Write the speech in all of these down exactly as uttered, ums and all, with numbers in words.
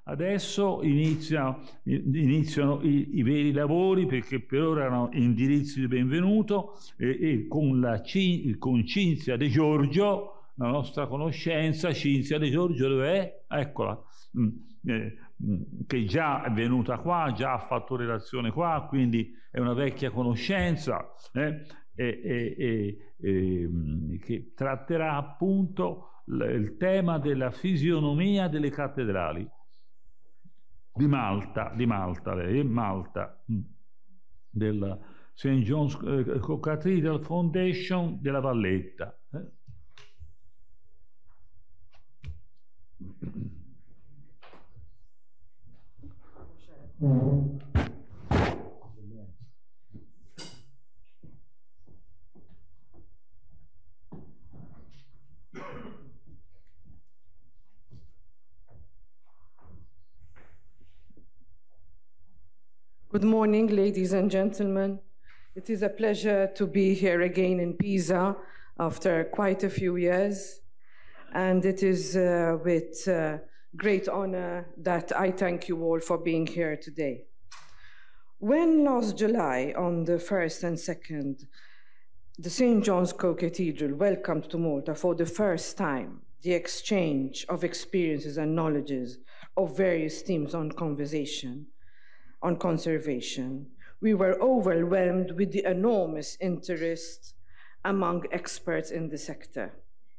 Adesso inizia, iniziano i, i veri lavori, perché per ora erano indirizzi di benvenuto e, e con, la, con Cinzia De Giorgio, la nostra conoscenza. Cinzia De Giorgio dov'è? Eccola, mm, eh, che già è venuta qua, già ha fatto relazione qua, quindi è una vecchia conoscenza, eh, e, e, e, e, che tratterà appunto il tema della fisionomia delle cattedrali di Malta, di Malta, lei è Malta, della Saint John's Cathedral Foundation della Valletta. Eh? Mm. Good morning, ladies and gentlemen. It is a pleasure to be here again in Pisa after quite a few years. And it is uh, with uh, great honor that I thank you all for being here today. When last July, on the first and second, the Saint John's Co-Cathedral welcomed to Malta for the first time the exchange of experiences and knowledges of various themes on conversation, on conservation, we were overwhelmed with the enormous interest among experts in the sector.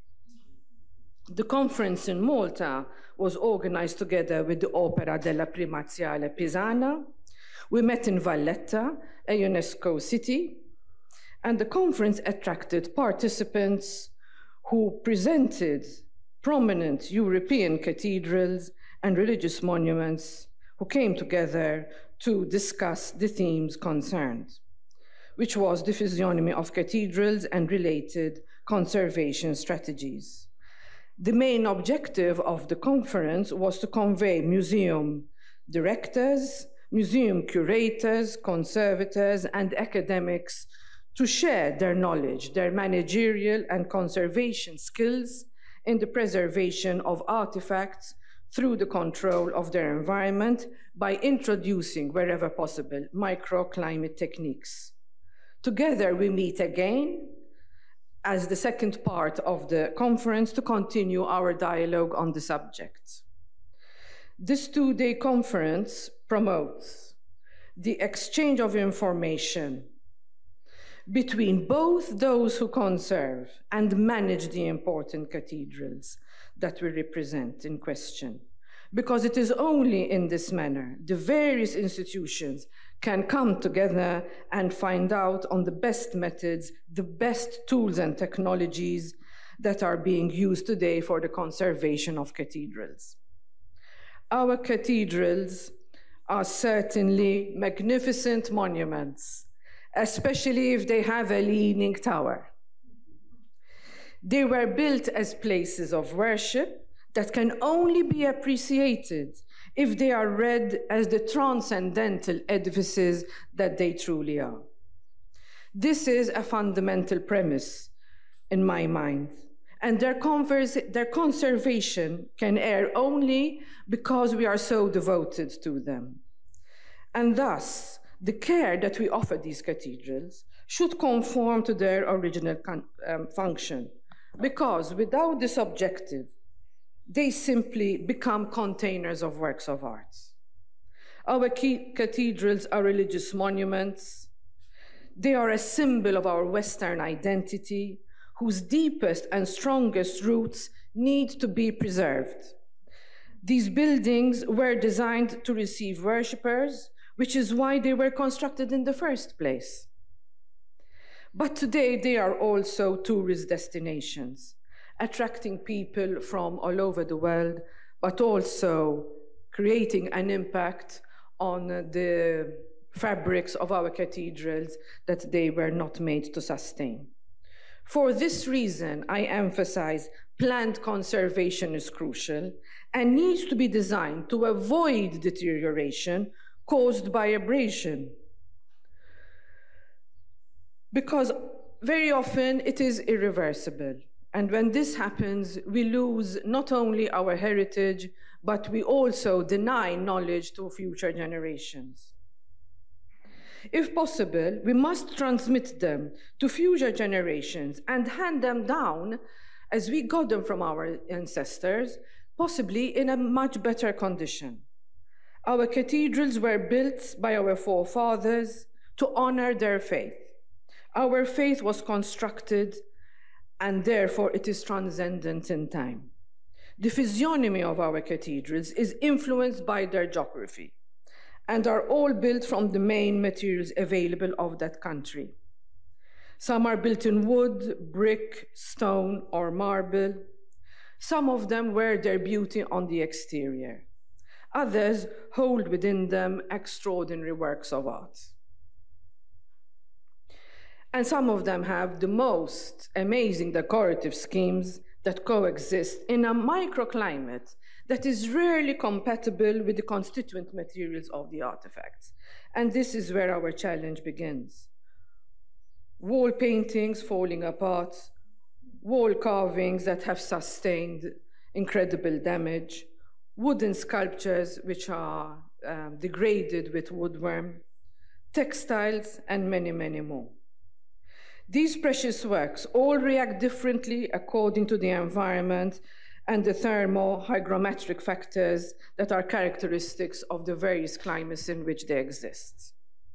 The conference in Malta was organized together with the Opera della Primaziale Pisana. We met in Valletta, a UNESCO city, and the conference attracted participants who presented prominent European cathedrals and religious monuments who came together to discuss the themes concerned, which was the physiognomy of cathedrals and related conservation strategies. The main objective of the conference was to convey museum directors, museum curators, conservators, and academics to share their knowledge, their managerial and conservation skills in the preservation of artifacts through the control of their environment by introducing, wherever possible, microclimate techniques. Together we meet again as the second part of the conference to continue our dialogue on the subject. This two-day conference promotes the exchange of information between both those who conserve and manage the important cathedrals that we represent in question, because it is only in this manner the various institutions can come together and find out on the best methods, the best tools and technologies that are being used today for the conservation of cathedrals. Our cathedrals are certainly magnificent monuments, especially if they have a leaning tower. They were built as places of worship that can only be appreciated if they are read as the transcendental edifices that they truly are. This is a fundamental premise in my mind, and their, their conservation can err only because we are so devoted to them. And thus, the care that we offer these cathedrals should conform to their original um, function, because without this objective, they simply become containers of works of art. Our cathedrals are religious monuments. They are a symbol of our Western identity, whose deepest and strongest roots need to be preserved. These buildings were designed to receive worshippers, which is why they were constructed in the first place. But today they are also tourist destinations, attracting people from all over the world, but also creating an impact on the fabrics of our cathedrals that they were not made to sustain. For this reason, I emphasize plant conservation is crucial and needs to be designed to avoid deterioration caused by abrasion, because very often it is irreversible. And when this happens, we lose not only our heritage, but we also deny knowledge to future generations. If possible, we must transmit them to future generations and hand them down as we got them from our ancestors, possibly in a much better condition. Our cathedrals were built by our forefathers to honor their faith. Our faith was constructed, and therefore it is transcendent in time. The physiognomy of our cathedrals is influenced by their geography and are all built from the main materials available of that country. Some are built in wood, brick, stone, or marble. Some of them wear their beauty on the exterior. Others hold within them extraordinary works of art. And some of them have the most amazing decorative schemes that coexist in a microclimate that is rarely compatible with the constituent materials of the artifacts. And this is where our challenge begins. Wall paintings falling apart, wall carvings that have sustained incredible damage, wooden sculptures which are um, degraded with woodworm, textiles, and many, many more. These precious works all react differently according to the environment and the thermo-hygrometric factors that are characteristics of the various climates in which they exist.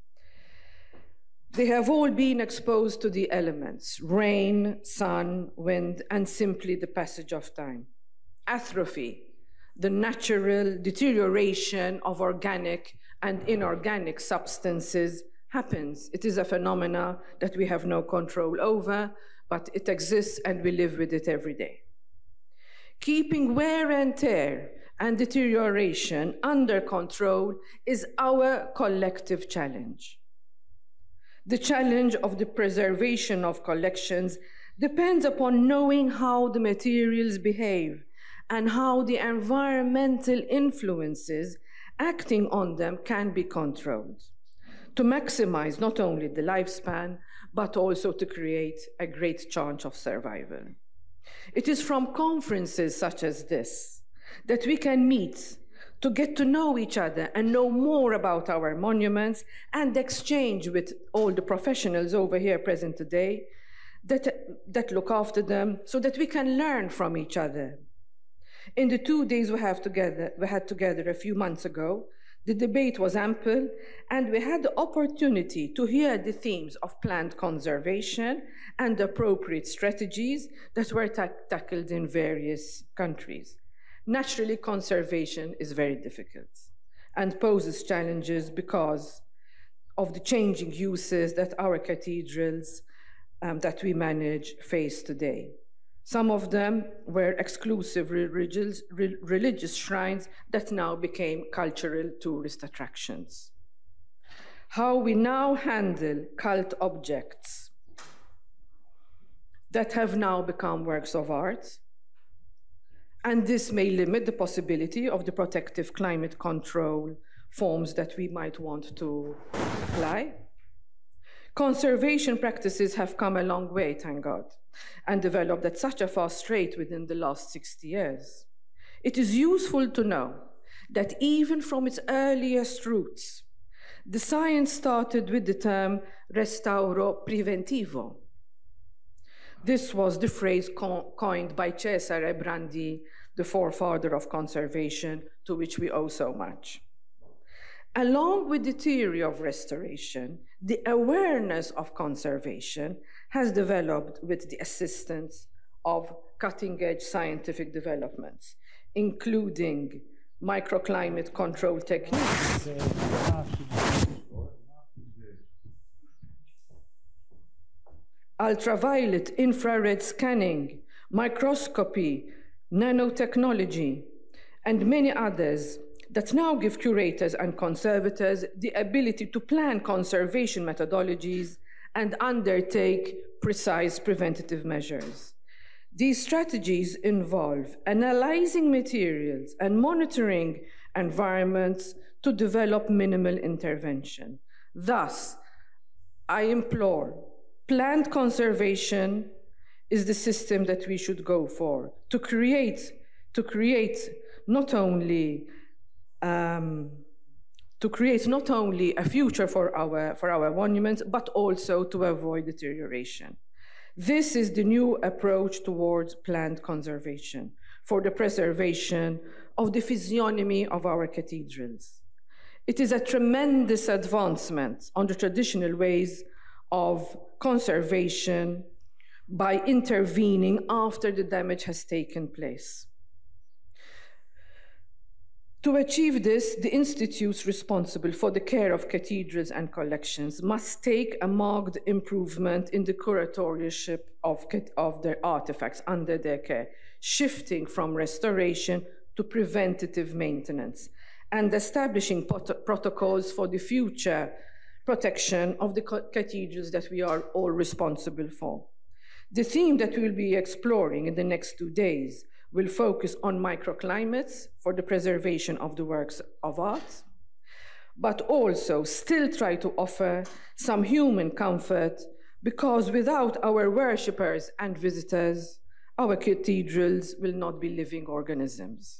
They have all been exposed to the elements, rain, sun, wind, and simply the passage of time. Atrophy, the natural deterioration of organic and inorganic substances, happens. It is a phenomena that we have no control over, but it exists and we live with it every day. Keeping wear and tear and deterioration under control is our collective challenge. The challenge of the preservation of collections depends upon knowing how the materials behave and how the environmental influences acting on them can be controlled, to maximize not only the lifespan, but also to create a great chance of survival. It is from conferences such as this that we can meet to get to know each other and know more about our monuments and exchange with all the professionals over here present today that, that look after them so that we can learn from each other. In the two days we, have together, we had together a few months ago, the debate was ample, and we had the opportunity to hear the themes of plant conservation and appropriate strategies that were ta tackled in various countries. Naturally, conservation is very difficult and poses challenges because of the changing uses that our cathedrals um, that we manage face today. Some of them were exclusive religious, re religious shrines that now became cultural tourist attractions. How we now handle cult objects that have now become works of art, and this may limit the possibility of the protective climate control forms that we might want to apply. Conservation practices have come a long way, thank God, and developed at such a fast rate within the last sixty years. It is useful to know that even from its earliest roots, the science started with the term restauro preventivo. This was the phrase co coined by Cesare Brandi, the forefather of conservation, to which we owe so much. Along with the theory of restoration, the awareness of conservation has developed with the assistance of cutting-edge scientific developments, including microclimate control techniques, ultraviolet infrared scanning, microscopy, nanotechnology, and many others that now give curators and conservators the ability to plan conservation methodologies and undertake precise preventative measures. These strategies involve analyzing materials and monitoring environments to develop minimal intervention. Thus, I implore, plant conservation is the system that we should go for, to create, to create not only um, to create not only a future for our, for our monuments, but also to avoid deterioration. This is the new approach towards planned conservation for the preservation of the physiognomy of our cathedrals. It is a tremendous advancement on the traditional ways of conservation by intervening after the damage has taken place. To achieve this, the institutes responsible for the care of cathedrals and collections must take a marked improvement in the curatorship of, of their artifacts under their care, shifting from restoration to preventative maintenance, and establishing prot protocols for the future protection of the cathedrals that we are all responsible for. The theme that we'll be exploring in the next two days will focus on microclimates for the preservation of the works of art, but also still try to offer some human comfort, because without our worshippers and visitors, our cathedrals will not be living organisms.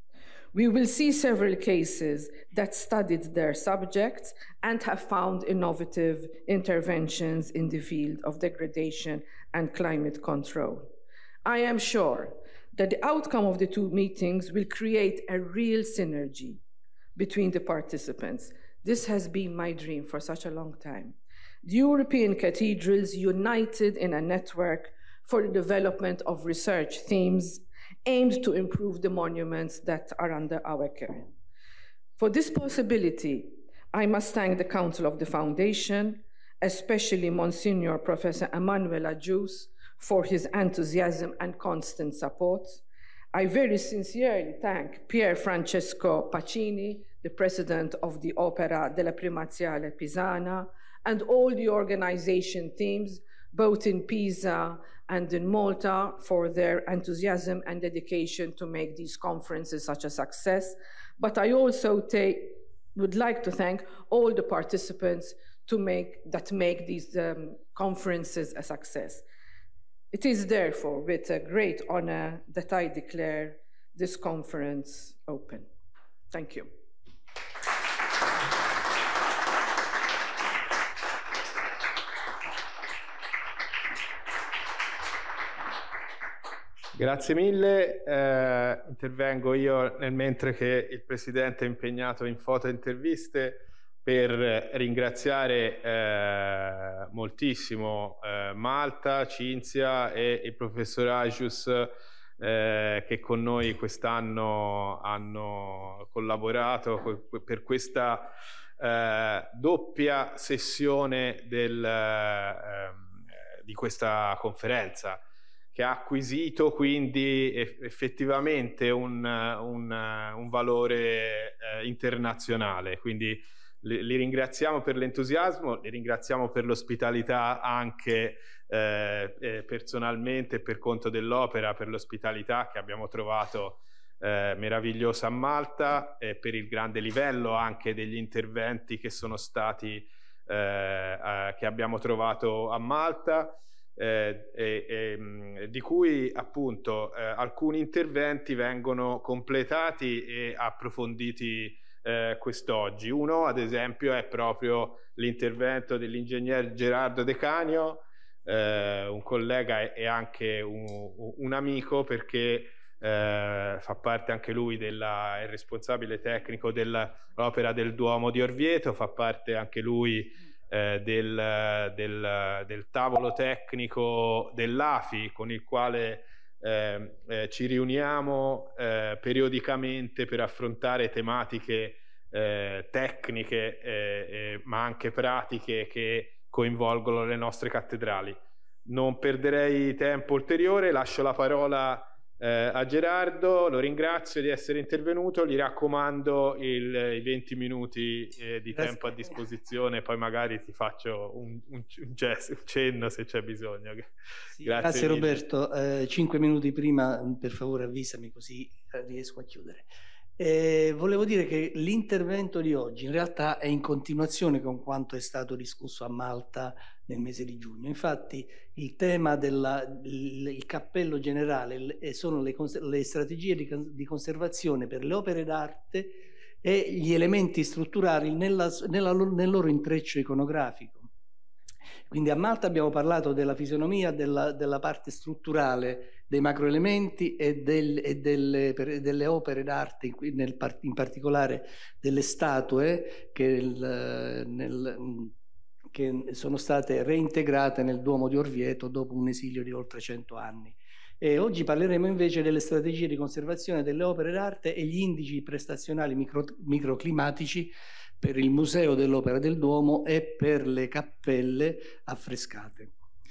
We will see several cases that studied their subjects and have found innovative interventions in the field of degradation and climate control. I am sure that the outcome of the two meetings will create a real synergy between the participants. This has been my dream for such a long time. The European cathedrals united in a network for the development of research themes aimed to improve the monuments that are under our care. For this possibility, I must thank the Council of the Foundation, especially Monsignor Professor Emanuel Adjus, for his enthusiasm and constant support. I very sincerely thank Pier Francesco Pacini, the president of the Opera della Primaziale Pisana, and all the organization teams, both in Pisa and in Malta, for their enthusiasm and dedication to make these conferences such a success. But I also take, would like to thank all the participants to make, that make these um, conferences a success. It is therefore with a great honor that I declare this conference open. Thank you. Grazie mille, eh, intervengo io nel mentre che il Presidente è impegnato in foto interviste per ringraziare eh, moltissimo eh, Malta, Cinzia e il Professor Adjus eh, che con noi quest'anno hanno collaborato per questa eh, doppia sessione del, eh, di questa conferenza, che ha acquisito quindi effettivamente un, un, un valore eh, internazionale. Quindi li, li ringraziamo per l'entusiasmo, li ringraziamo per l'ospitalità anche eh, eh, personalmente per conto dell'opera, per l'ospitalità che abbiamo trovato eh, meravigliosa a Malta, e per il grande livello anche degli interventi che sono stati, eh, eh, che abbiamo trovato a Malta. Eh, eh, eh, di cui appunto eh, alcuni interventi vengono completati e approfonditi eh, quest'oggi. Uno, ad esempio, è proprio l'intervento dell'ingegner Gerardo De Canio, eh, un collega e anche un, un amico, perché eh, fa parte anche lui della, è responsabile tecnico dell'opera del Duomo di Orvieto, fa parte anche lui Eh, del, del, del tavolo tecnico dell'A F I, con il quale eh, eh, ci riuniamo eh, periodicamente per affrontare tematiche eh, tecniche eh, eh, ma anche pratiche che coinvolgono le nostre cattedrali. Non perderei tempo ulteriore, lascio la parola Eh, a Gerardo, lo ringrazio di essere intervenuto, gli raccomando il, i venti minuti eh, di Grazie. tempo a disposizione, poi magari ti faccio un, un, un, gesto, un cenno se c'è bisogno. Sì, grazie, grazie Roberto, eh, cinque minuti prima per favore avvisami, così eh, riesco a chiudere. Eh, volevo dire che l'intervento di oggi in realtà è in continuazione con quanto è stato discusso a Malta nel mese di giugno. Infatti il tema del il cappello generale sono le, le strategie di, di conservazione per le opere d'arte e gli elementi strutturali nella, nella, nel loro intreccio iconografico. Quindi a Malta abbiamo parlato della fisionomia, della, della parte strutturale dei macroelementi e, del, e delle, per, delle opere d'arte, in, in particolare delle statue che, il, nel, che sono state reintegrate nel Duomo di Orvieto dopo un esilio di oltre cento anni. E oggi parleremo invece delle strategie di conservazione delle opere d'arte e gli indici prestazionali micro, microclimatici per il Museo dell'Opera del Duomo e per le cappelle affrescate.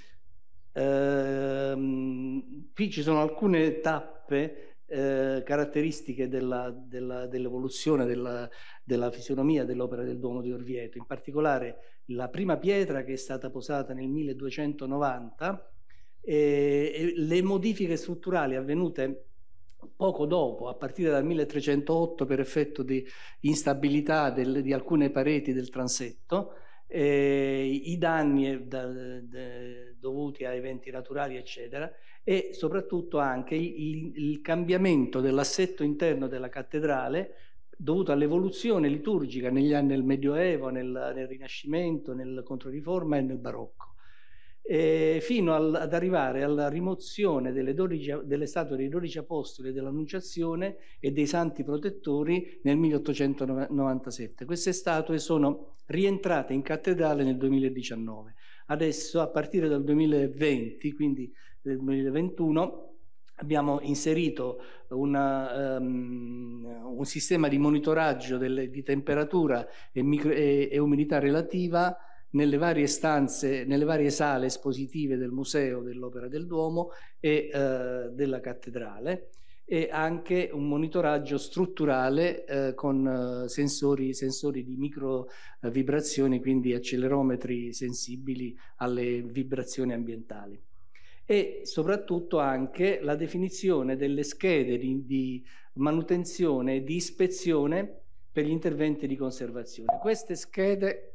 Ehm, qui ci sono alcune tappe eh, caratteristiche dell'evoluzione della, della, della fisionomia dell'Opera del Duomo di Orvieto, in particolare la prima pietra che è stata posata nel milleduecentonovanta e, e le modifiche strutturali avvenute poco dopo, a partire dal milletrecentootto, per effetto di instabilità del, di alcune pareti del transetto, eh, i danni da, da, dovuti a eventi naturali, eccetera, e soprattutto anche il, il cambiamento dell'assetto interno della cattedrale dovuto all'evoluzione liturgica negli anni del Medioevo, nel, nel Rinascimento, nel Controriforma e nel Barocco. E fino al, ad arrivare alla rimozione delle, dodici, delle statue dei dodici apostoli dell'Annunciazione e dei santi protettori nel milleottocentonovantasette. Queste statue sono rientrate in cattedrale nel duemiladiciannove. Adesso, a partire dal duemilaventi, quindi del duemilaventuno, abbiamo inserito una, um, un sistema di monitoraggio delle, di temperatura e, micro, e, e umidità relativa nelle varie stanze, nelle varie sale espositive del Museo dell'Opera del Duomo e eh, della cattedrale, e anche un monitoraggio strutturale eh, con eh, sensori, sensori di micro eh, vibrazioni, quindi accelerometri sensibili alle vibrazioni ambientali. E soprattutto anche la definizione delle schede di, di manutenzione e di ispezione per gli interventi di conservazione. Queste schede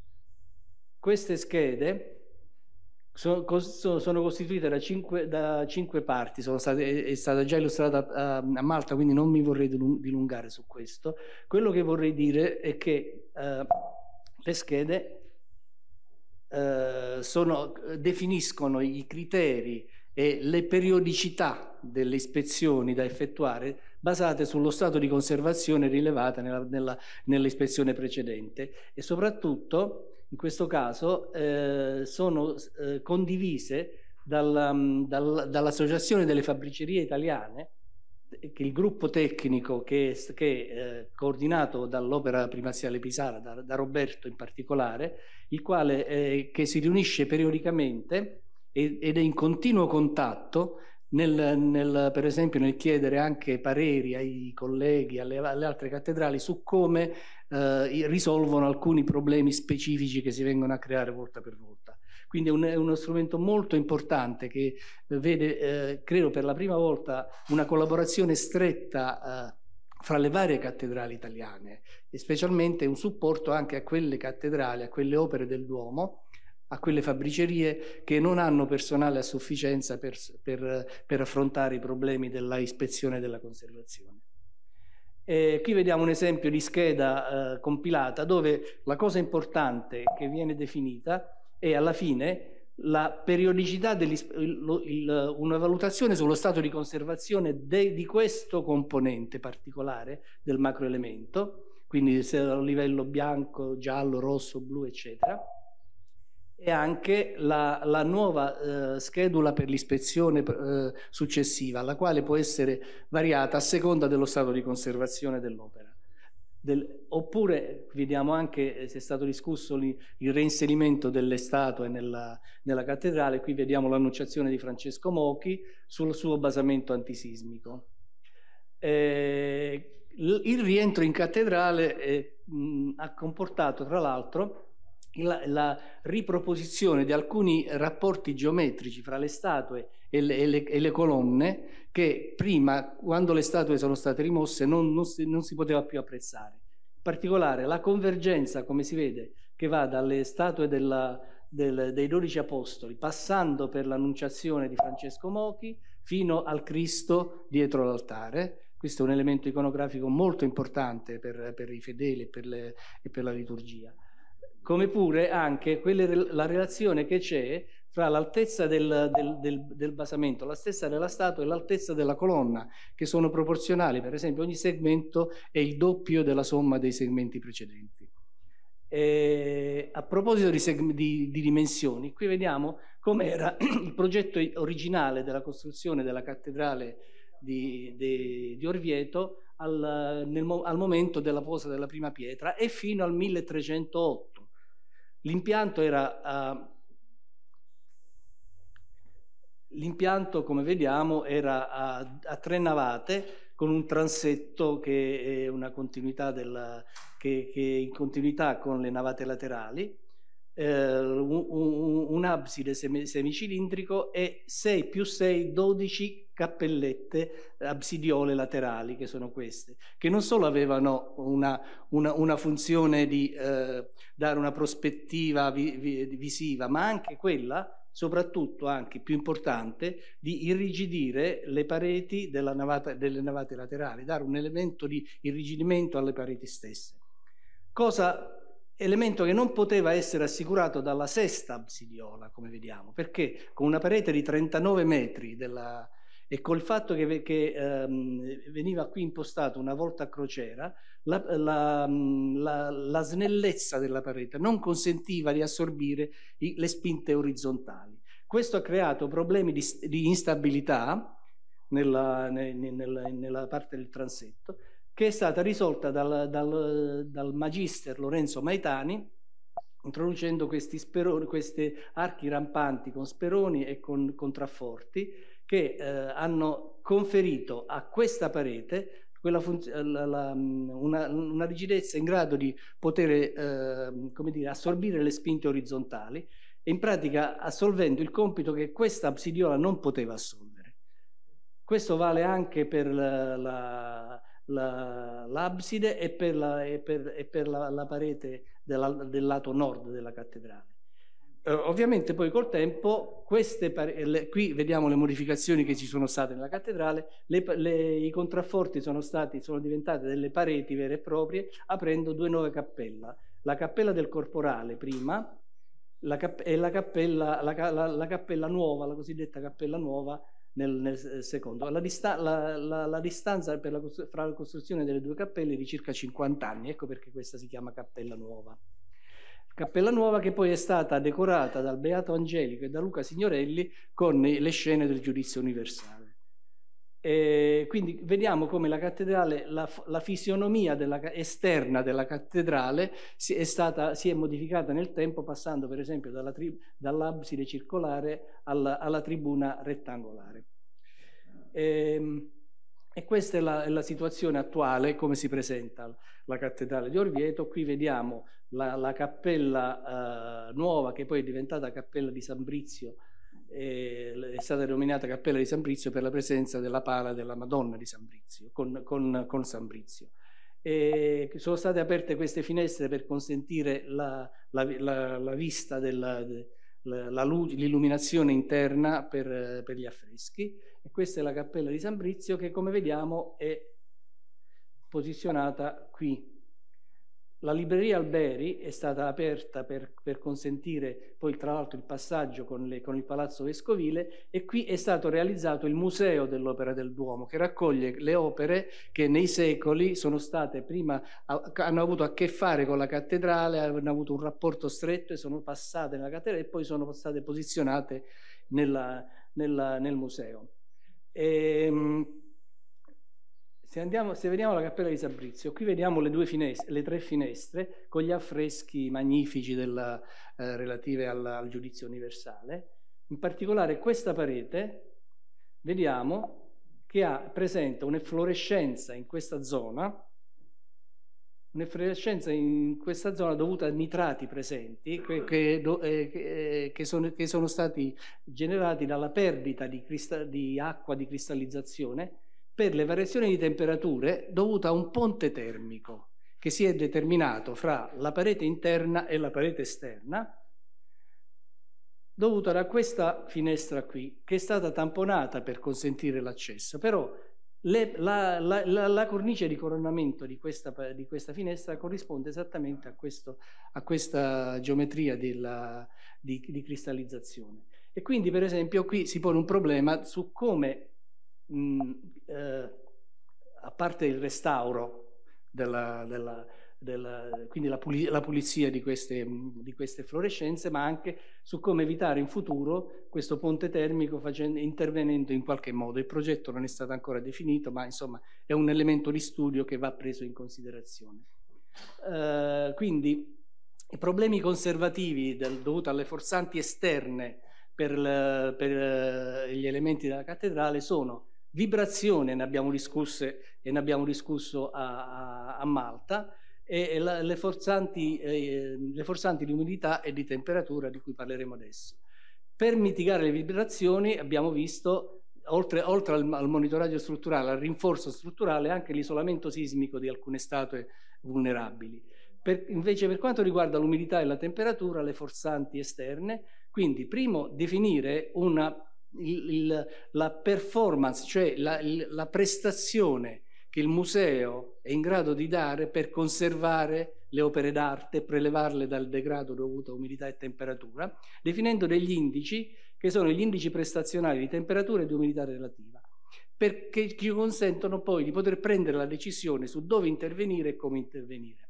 Queste schede sono, sono costituite da cinque, da cinque parti, sono state, è stata già illustrata a, a Malta, quindi non mi vorrei dilungare su questo. Quello che vorrei dire è che eh, le schede eh, sono, definiscono i criteri e le periodicità delle ispezioni da effettuare basate sullo stato di conservazione rilevata nella, nella, nell'ispezione precedente, e soprattutto in questo caso eh, sono eh, condivise dal, dal, dall'Associazione delle Fabbricerie Italiane, che il gruppo tecnico che è che, eh, coordinato dall'Opera Primaziale Pisana, da, da Roberto in particolare, il quale eh, che si riunisce periodicamente ed è in continuo contatto nel, nel, per esempio nel chiedere anche pareri ai colleghi, alle, alle altre cattedrali su come eh, risolvono alcuni problemi specifici che si vengono a creare volta per volta. Quindi è, un, è uno strumento molto importante che vede, eh, credo per la prima volta, una collaborazione stretta eh, fra le varie cattedrali italiane, e specialmente un supporto anche a quelle cattedrali, a quelle opere del Duomo, a quelle fabbricerie che non hanno personale a sufficienza per, per, per affrontare i problemi della ispezione e della conservazione. E qui vediamo un esempio di scheda eh, compilata, dove la cosa importante che viene definita è alla fine la periodicità, una valutazione sullo stato di conservazione de, di questo componente particolare del macroelemento, quindi se a livello bianco, giallo, rosso, blu, eccetera, e anche la, la nuova eh, schedula per l'ispezione eh, successiva, la quale può essere variata a seconda dello stato di conservazione dell'opera. Del, oppure vediamo anche, se è stato discusso lì, il reinserimento delle statue nella, nella cattedrale. Qui vediamo l'Annunciazione di Francesco Mochi sul suo basamento antisismico. Eh, il rientro in cattedrale eh, mh, ha comportato tra l'altro la, la riproposizione di alcuni rapporti geometrici fra le statue e le, e le, e le colonne che prima, quando le statue sono state rimosse, non, non, si, non si poteva più apprezzare. In particolare la convergenza, come si vede, che va dalle statue della, del, dei dodici apostoli, passando per l'Annunciazione di Francesco Mochi, fino al Cristo dietro l'altare. Questo è un elemento iconografico molto importante per, per i fedeli e per, le, e per la liturgia. Come pure anche quelle, la relazione che c'è fra l'altezza del, del, del, del basamento, la stessa della statua e l'altezza della colonna, che sono proporzionali. Per esempio, ogni segmento è il doppio della somma dei segmenti precedenti. E a proposito di, di, di dimensioni, qui vediamo com'era il progetto originale della costruzione della cattedrale di, di, di Orvieto al, nel, al momento della posa della prima pietra e fino al milletrecentootto. L'impianto era uh, l'impianto, come vediamo, era a, a tre navate con un transetto che è una continuità della, che, che è in continuità con le navate laterali, eh, un, un, un abside semi, semicilindrico e sei più sei, dodici cappellette absidiole laterali, che sono queste, che non solo avevano una, una, una funzione di eh, dare una prospettiva vi, vi, visiva, ma anche quella, soprattutto anche più importante, di irrigidire le pareti della navata, delle navate laterali, dare un elemento di irrigidimento alle pareti stesse. Cosa, elemento che non poteva essere assicurato dalla sesta absidiola, come vediamo, perché con una parete di trentanove metri della, e col fatto che, che ehm, veniva qui impostato una volta a crociera, la, la, la, la snellezza della parete non consentiva di assorbire i, le spinte orizzontali. Questo ha creato problemi di, di instabilità nella, nella, nella parte del transetto, che è stata risolta dal, dal, dal magister Lorenzo Maitani, introducendo questi, speroni, questi archi rampanti con speroni e con contrafforti, che eh, hanno conferito a questa parete quella la, la, una, una rigidezza in grado di poter eh, come dire, assorbire le spinte orizzontali, e in pratica assolvendo il compito che questa absidiola non poteva assolvere. Questo vale anche per la, la, la, l'abside e per la, e per, e per la, la parete della, del lato nord della cattedrale. Uh, ovviamente poi col tempo, queste le, qui vediamo le modificazioni che ci sono state nella cattedrale, le, le, i contrafforti sono, stati, sono diventate delle pareti vere e proprie, aprendo due nuove cappelle. La cappella del Corporale prima la cap e la cappella, la, la, la cappella nuova, la cosiddetta cappella nuova nel, nel secondo. La, dista la, la, la distanza per la, fra la costruzione delle due cappelle è di circa cinquanta anni, ecco perché questa si chiama cappella nuova. Cappella Nuova che poi è stata decorata dal Beato Angelico e da Luca Signorelli con le scene del giudizio universale. E quindi vediamo come la cattedrale, la, la fisionomia della, esterna della cattedrale si è, stata, si è modificata nel tempo, passando per esempio dall'abside circolare alla, alla tribuna rettangolare. E, e questa è la, è la situazione attuale, come si presenta la cattedrale di Orvieto. Qui vediamo la, la cappella eh, nuova, che poi è diventata cappella di San Brizio, eh, è stata denominata cappella di San Brizio per la presenza della pala della Madonna di San Brizio, con, con, con San Brizio. E sono state aperte queste finestre per consentire la, la, la, la vista della de, l'illuminazione interna per, per gli affreschi. E questa è la cappella di San Brizio, che come vediamo è posizionata qui. La libreria Alberi è stata aperta per, per consentire poi tra l'altro il passaggio con, le, con il Palazzo Vescovile, e qui è stato realizzato il Museo dell'Opera del Duomo, che raccoglie le opere che nei secoli sono state prima, hanno avuto a che fare con la cattedrale, hanno avuto un rapporto stretto e sono passate nella cattedrale e poi sono state posizionate nella, nella, nel museo. E, Se, andiamo, se vediamo la cappella di San Brizio, qui vediamo le, due finestre, le tre finestre con gli affreschi magnifici della, eh, relative al, al giudizio universale. In particolare questa parete vediamo che ha, presenta un'efflorescenza in questa zona un'effervescenza in questa zona dovuta a nitrati presenti che, che, che, che, sono, che sono stati generati dalla perdita di, di acqua di cristallizzazione per le variazioni di temperature dovute a un ponte termico che si è determinato fra la parete interna e la parete esterna, dovuta da questa finestra qui, che è stata tamponata per consentire l'accesso, però le, la, la, la, la cornice di coronamento di questa, di questa finestra corrisponde esattamente a, questo, a questa geometria della, di, di cristallizzazione. E quindi, per esempio, qui si pone un problema su come, mh, eh, a parte il restauro della... della Del, quindi la, pulizia, la pulizia di queste, di queste fluorescenze, ma anche su come evitare in futuro questo ponte termico facendo, intervenendo in qualche modo. Il progetto non è stato ancora definito, ma insomma è un elemento di studio che va preso in considerazione. Uh, quindi i problemi conservativi del, dovuti alle forzanti esterne per, le, per uh, gli elementi della cattedrale sono vibrazione, ne abbiamo discusse e ne abbiamo discusso a, a, a Malta, e la, le, forzanti, eh, le forzanti di umidità e di temperatura di cui parleremo adesso. Per mitigare le vibrazioni abbiamo visto, oltre, oltre al, al monitoraggio strutturale, al rinforzo strutturale, anche l'isolamento sismico di alcune statue vulnerabili. Per, invece per quanto riguarda l'umidità e la temperatura, le forzanti esterne, quindi primo definire una, il, il, la performance, cioè la, il, la prestazione che il museo è in grado di dare per conservare le opere d'arte e prelevarle dal degrado dovuto a umidità e temperatura, definendo degli indici che sono gli indici prestazionali di temperatura e di umidità relativa, perché ci consentono poi di poter prendere la decisione su dove intervenire e come intervenire.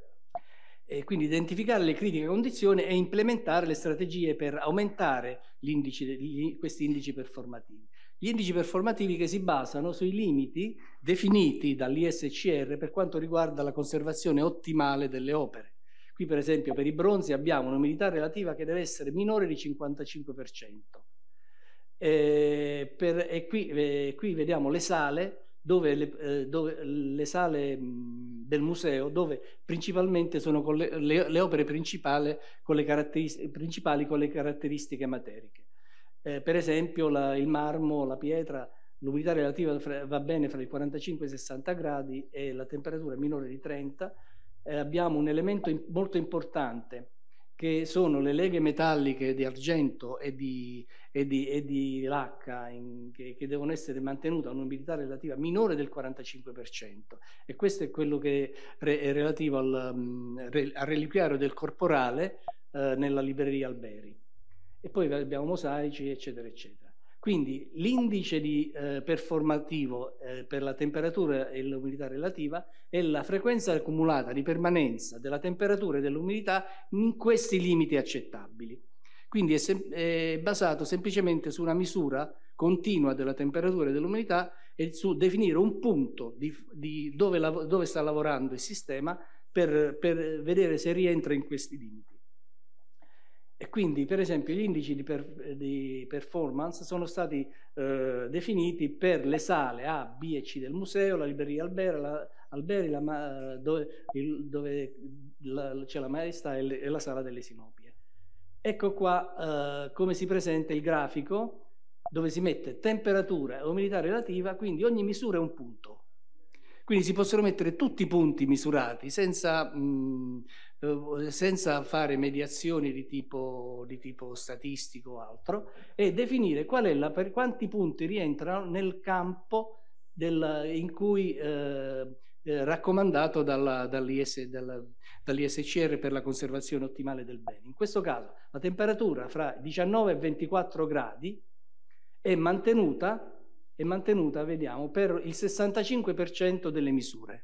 E quindi identificare le critiche condizioni e implementare le strategie per aumentare gli indici, gli, questi indici performativi. Gli indici performativi che si basano sui limiti definiti dall'I S C R per quanto riguarda la conservazione ottimale delle opere. Qui per esempio per i bronzi abbiamo un'umidità relativa che deve essere minore di cinquantacinque per cento. E, per, e qui, eh, qui vediamo le sale, dove le, eh, dove, le sale mh, del museo dove principalmente sono con le, le, le opere principali con le, principali con le caratteristiche materiche. Eh, per esempio la, il marmo, la pietra, l'umidità relativa fra, va bene fra i quarantacinque e i sessanta gradi e la temperatura è minore di trenta. Eh, abbiamo un elemento in, molto importante che sono le leghe metalliche di argento e di, e di, e di lacca in, che, che devono essere mantenute a un'umidità relativa minore del quarantacinque per cento, e questo è quello che re, è relativo al, um, re, al reliquiario del corporale eh, nella libreria Alberi. E poi abbiamo mosaici, eccetera, eccetera. Quindi l'indice di eh, performativo eh, per la temperatura e l'umidità relativa è la frequenza accumulata di permanenza della temperatura e dell'umidità in questi limiti accettabili. Quindi è, è basato semplicemente su una misura continua della temperatura e dell'umidità e su definire un punto di, di dove, dove sta lavorando il sistema per, per vedere se rientra in questi limiti. E quindi, per esempio, gli indici di, per, di performance sono stati eh, definiti per le sale A, B e C del museo, la libreria Alberi, la, Alberi la, dove, dove c'è la Maestà e, le, e la sala delle Sinopie. Ecco qua eh, come si presenta il grafico, dove si mette temperatura e umidità relativa, quindi ogni misura è un punto. Quindi si possono mettere tutti i punti misurati senza... Mh, senza fare mediazioni di tipo, di tipo statistico o altro, e definire qual è la, per quanti punti rientrano nel campo del, in cui eh, eh, raccomandato dalla, dall'I S, dalla, dall'I S C R per la conservazione ottimale del bene. In questo caso la temperatura fra diciannove e ventiquattro gradi è mantenuta, è mantenuta, vediamo, per il sessantacinque per cento delle misure.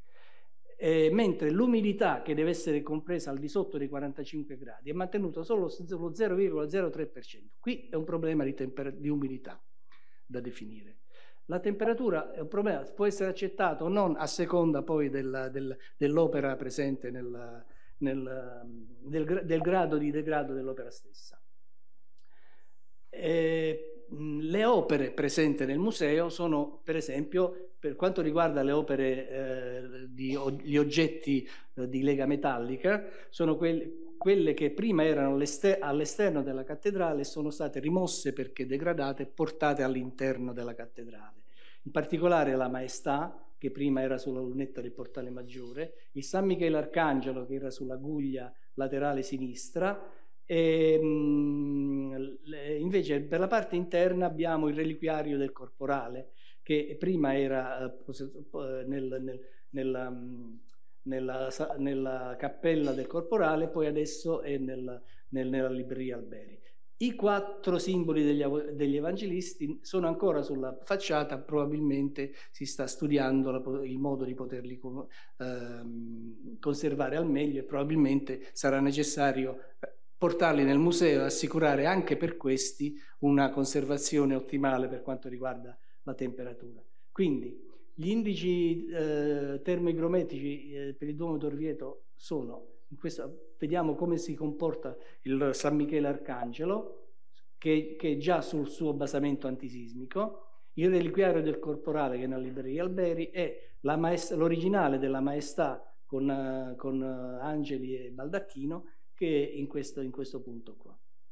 Eh, mentre l'umidità, che deve essere compresa al di sotto dei quarantacinque gradi, è mantenuta solo lo zero virgola zero tre per cento. Qui è un problema di, di umidità da definire. La temperatura è un problema, può essere accettato o non a seconda poi del, del, dell'opera presente nel, nel, del, del grado di degrado dell'opera stessa. Eh, le opere presenti nel museo sono, per esempio, per quanto riguarda le opere, eh, di, o, gli oggetti eh, di lega metallica, sono quelli, quelle che prima erano all'esterno della cattedrale e sono state rimosse perché degradate e portate all'interno della cattedrale. In particolare la Maestà, che prima era sulla lunetta del portale maggiore, il San Michele Arcangelo, che era sulla guglia laterale sinistra, e mh, invece per la parte interna abbiamo il reliquiario del corporale, che prima era uh, nel, nel, nella, nella, nella cappella del corporale, poi adesso è nel, nel, nella libreria Alberi. I quattro simboli degli, degli evangelisti sono ancora sulla facciata, probabilmente si sta studiando la, il modo di poterli eh, conservare al meglio e probabilmente sarà necessario portarli nel museo e assicurare anche per questi una conservazione ottimale per quanto riguarda la temperatura. Quindi gli indici eh, termoigrometrici eh, per il Duomo d'Orvieto sono, in questo, vediamo come si comporta il San Michele Arcangelo, che, che è già sul suo basamento antisismico, il reliquiario del corporale che è nella libreria Alberi e l'originale della Maestà con, uh, con uh, angeli e baldacchino, che è in questo, in questo punto qua.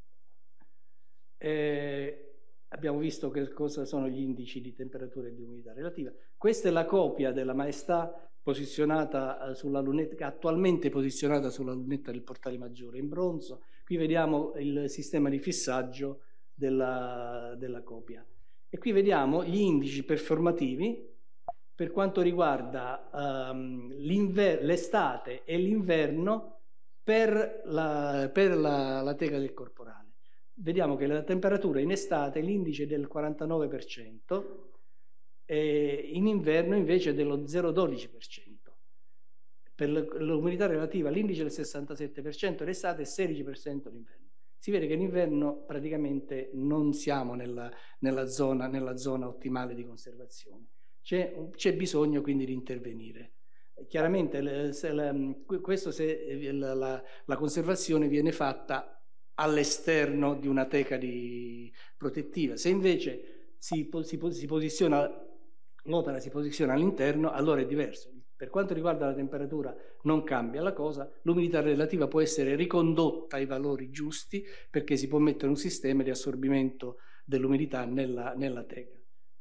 Eh, abbiamo visto che cosa sono gli indici di temperatura e di umidità relativa. Questa è la copia della Maestà posizionata sulla lunetta, attualmente posizionata sulla lunetta del portale maggiore in bronzo. Qui vediamo il sistema di fissaggio della, della copia. E qui vediamo gli indici performativi per quanto riguarda um, l'estate e l'inverno per, la, per la, la teca del corporale. Vediamo che la temperatura in estate l'indice è del quarantanove per cento e in inverno invece è dello zero virgola dodici per cento. Per l'umidità relativa l'indice è del sessantasette per cento l'estate e sedici per cento l'inverno. Si vede che in inverno praticamente non siamo nella, nella, zona, nella zona ottimale di conservazione. C'è bisogno quindi di intervenire. Chiaramente se la, questo se la, la, la conservazione viene fatta all'esterno di una teca di protettiva. Se invece si, si, si posiziona l'opera si posiziona all'interno, allora è diverso. Per quanto riguarda la temperatura non cambia la cosa, l'umidità relativa può essere ricondotta ai valori giusti perché si può mettere un sistema di assorbimento dell'umidità nella, nella teca.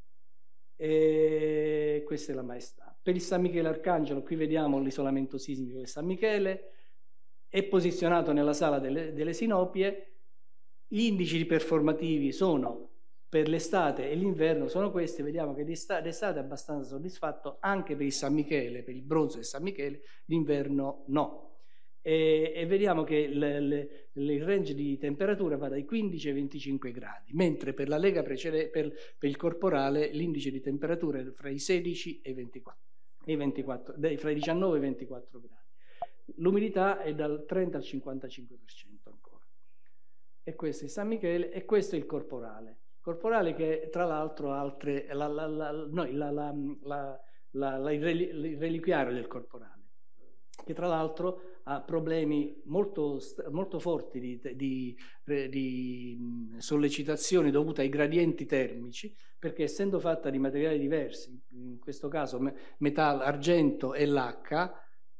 E questa è la Maestà. Per il San Michele Arcangelo qui vediamo l'isolamento sismico del San Michele, è posizionato nella sala delle, delle sinopie. Gli indici performativi sono per l'estate e l'inverno sono questi. Vediamo che d'estate è abbastanza soddisfatto anche per il San Michele, per il bronzo del San Michele, l'inverno no. E, e vediamo che le, le, le, il range di temperatura va dai quindici ai venticinque gradi, mentre per la lega precedente, per, per il corporale, l'indice di temperatura è fra i sedici e i ventiquattro, e i ventiquattro, fra i diciannove e i ventiquattro gradi. L'umidità è dal trenta al cinquantacinque per cento ancora. E questo è il San Michele e questo è il corporale. Corporale che tra l'altro ha altre, la, la, la, no, la, la, la, la, la, il reliquiario del corporale, che tra l'altro ha problemi molto, molto forti di, di, di sollecitazione dovuta ai gradienti termici, perché essendo fatta di materiali diversi, in questo caso metallo, argento e lacca,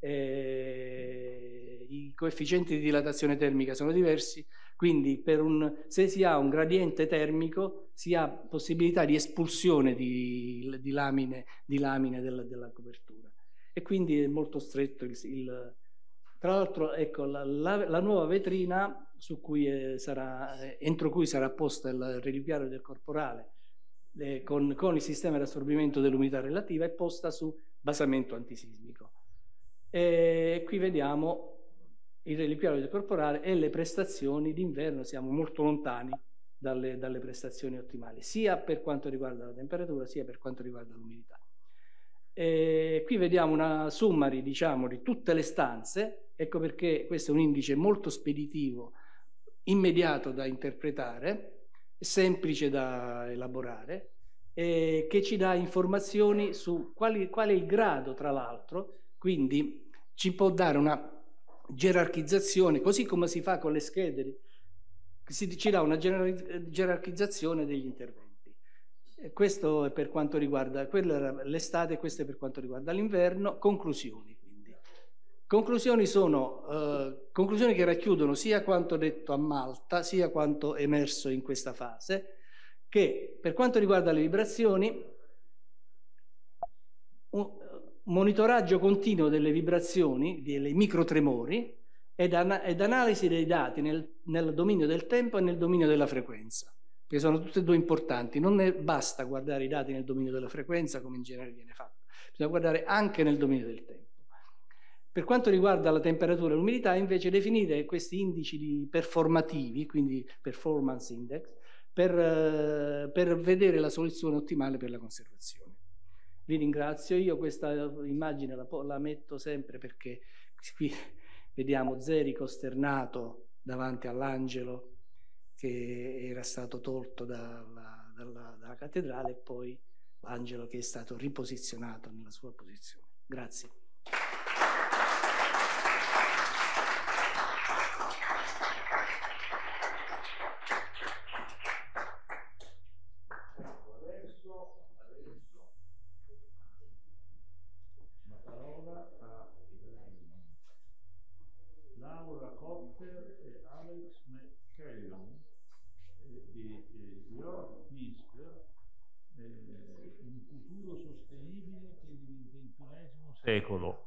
eh, i coefficienti di dilatazione termica sono diversi, quindi per un, se si ha un gradiente termico si ha possibilità di espulsione di, di lamine, di lamine della, della copertura e quindi è molto stretto il, il tra l'altro ecco la, la, la nuova vetrina su cui eh, sarà, eh, entro cui sarà posta il reliquiario del corporale eh, con, con il sistema di assorbimento dell'umidità relativa è posta su basamento antisismico. E qui vediamo il reliquiario del corporale e le prestazioni d'inverno, siamo molto lontani dalle, dalle prestazioni ottimali, sia per quanto riguarda la temperatura, sia per quanto riguarda l'umidità. Qui vediamo una summary, diciamo, di tutte le stanze, ecco perché questo è un indice molto speditivo, immediato da interpretare, semplice da elaborare, e che ci dà informazioni su quali, qual è il grado, tra l'altro, quindi ci può dare una gerarchizzazione, così come si fa con le schede si, ci dà una gerarchizzazione degli interventi. E questo è per quanto riguarda, quello era l'estate, questo è per quanto riguarda l'inverno. Conclusioni, quindi. Conclusioni sono eh, conclusioni che racchiudono sia quanto detto a Malta, sia quanto emerso in questa fase, che per quanto riguarda le vibrazioni, un monitoraggio continuo delle vibrazioni, dei microtremori, ed, an ed analisi dei dati nel, nel dominio del tempo e nel dominio della frequenza, che sono tutte e due importanti. Non ne basta guardare i dati nel dominio della frequenza, come in genere viene fatto, bisogna guardare anche nel dominio del tempo. Per quanto riguarda la temperatura e l'umidità, invece, definire questi indici di performativi, quindi performance index, per, uh, per vedere la soluzione ottimale per la conservazione. Vi ringrazio. Io questa immagine la, la metto sempre perché qui vediamo Zeri costernato davanti all'angelo che era stato tolto dalla, dalla, dalla cattedrale, e poi l'angelo che è stato riposizionato nella sua posizione. Grazie. Secolo.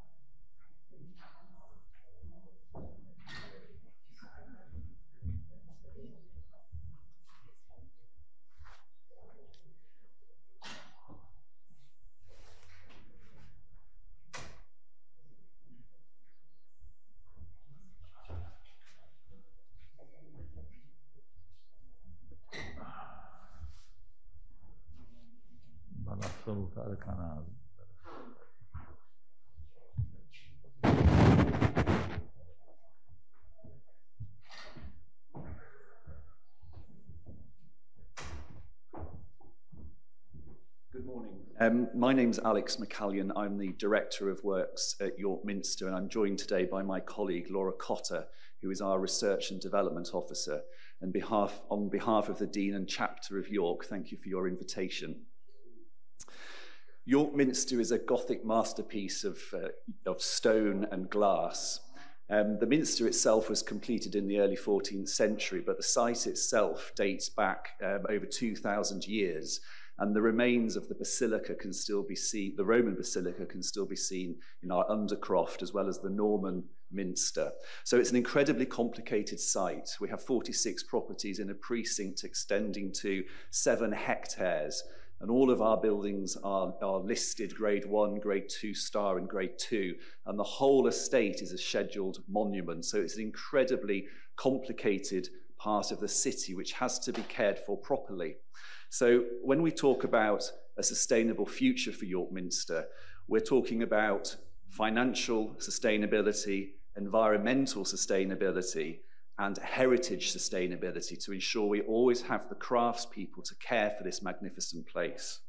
Vado a salutare Canale. Um, my name's Alex McCallion. I'm the Director of Works at York Minster, and I'm joined today by my colleague Laura Cotter, who is our Research and Development Officer. And behalf, on behalf of the Dean and Chapter of York, thank you for your invitation. York Minster is a Gothic masterpiece of, uh, of stone and glass. Um, the Minster itself was completed in the early fourteenth century, but the site itself dates back um, over two thousand years. And the remains of the basilica can still be seen, the Roman basilica can still be seen in our Undercroft, as well as the Norman Minster. So it's an incredibly complicated site. We have forty-six properties in a precinct extending to seven hectares. And all of our buildings are, are listed grade one, grade two star, and grade two. And the whole estate is a scheduled monument. So it's an incredibly complicated part of the city which has to be cared for properly. So when we talk about a sustainable future for York Minster, we're talking about financial sustainability, environmental sustainability, and heritage sustainability to ensure we always have the craftspeople to care for this magnificent place.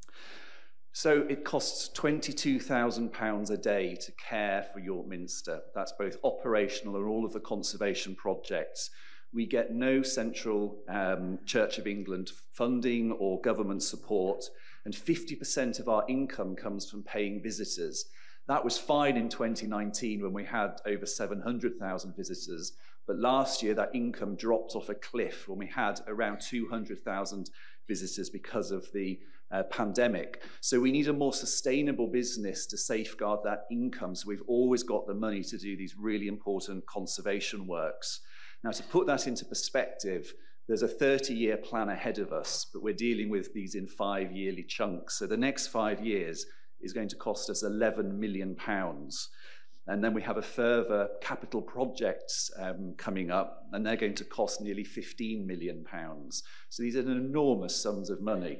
So it costs twenty-two thousand pounds a day to care for York Minster. That's both operational and all of the conservation projects. We get no central um, Church of England funding or government support, and fifty percent of our income comes from paying visitors. That was fine in twenty nineteen when we had over seven hundred thousand visitors, but last year that income dropped off a cliff when we had around two hundred thousand visitors because of the uh, pandemic. So we need a more sustainable business to safeguard that income, so we've always got the money to do these really important conservation works. Now, to put that into perspective, there's a thirty-year plan ahead of us, but we're dealing with these in five-yearly chunks. So the next five years is going to cost us eleven million pounds. And then we have a further capital projects um, coming up, and they're going to cost nearly fifteen million pounds. So these are enormous sums of money.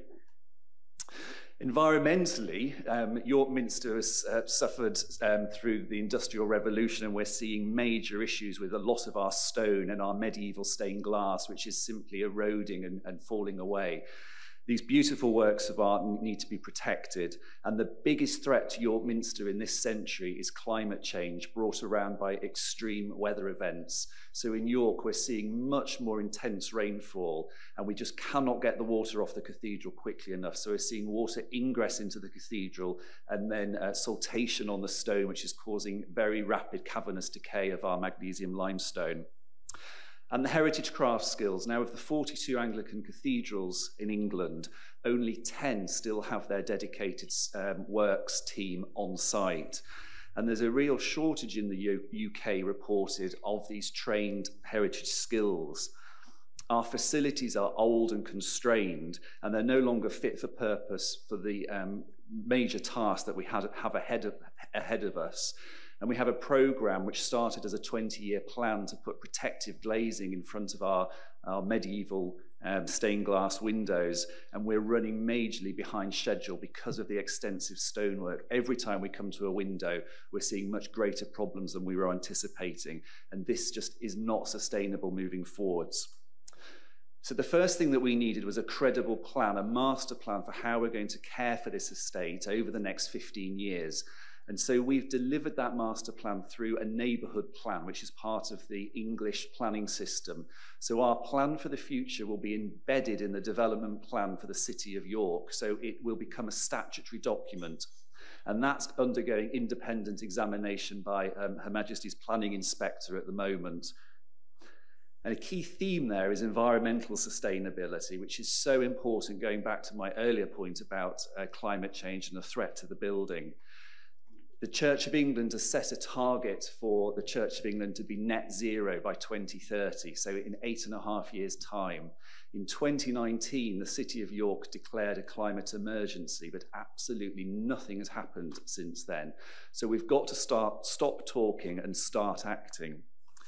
Environmentally, um, York Minster has uh, suffered um, through the Industrial Revolution, and we're seeing major issues with a lot of our stone and our medieval stained glass, which is simply eroding and, and falling away. These beautiful works of art need to be protected, and the biggest threat to York Minster in this century is climate change brought around by extreme weather events. So in York, we're seeing much more intense rainfall, and we just cannot get the water off the cathedral quickly enough. So we're seeing water ingress into the cathedral, and then uh, saltation on the stone, which is causing very rapid cavernous decay of our magnesium limestone. And the heritage craft skills. Now, of the forty-two Anglican cathedrals in England, only ten still have their dedicated um, works team on site. And there's a real shortage in the U K reported of these trained heritage skills. Our facilities are old and constrained, and they're no longer fit for purpose for the um, major task that we had, have ahead of, ahead of us. And we have a program which started as a twenty-year plan to put protective glazing in front of our, our medieval um, stained glass windows. And we're running majorly behind schedule because of the extensive stonework. Every time we come to a window, we're seeing much greater problems than we were anticipating. And this just is not sustainable moving forwards. So the first thing that we needed was a credible plan, a master plan for how we're going to care for this estate over the next fifteen years. And so we've delivered that master plan through a neighbourhood plan, which is part of the English planning system. So our plan for the future will be embedded in the development plan for the City of York. So it will become a statutory document. And that's undergoing independent examination by um, Her Majesty's Planning Inspector at the moment. And a key theme there is environmental sustainability, which is so important, going back to my earlier point about uh, climate change and the threat to the building. The Church of England has set a target for the Church of England to be net zero by twenty thirty, so in eight and a half years' time. In twenty nineteen, the City of York declared a climate emergency, but absolutely nothing has happened since then. So we've got to start, stop talking and start acting.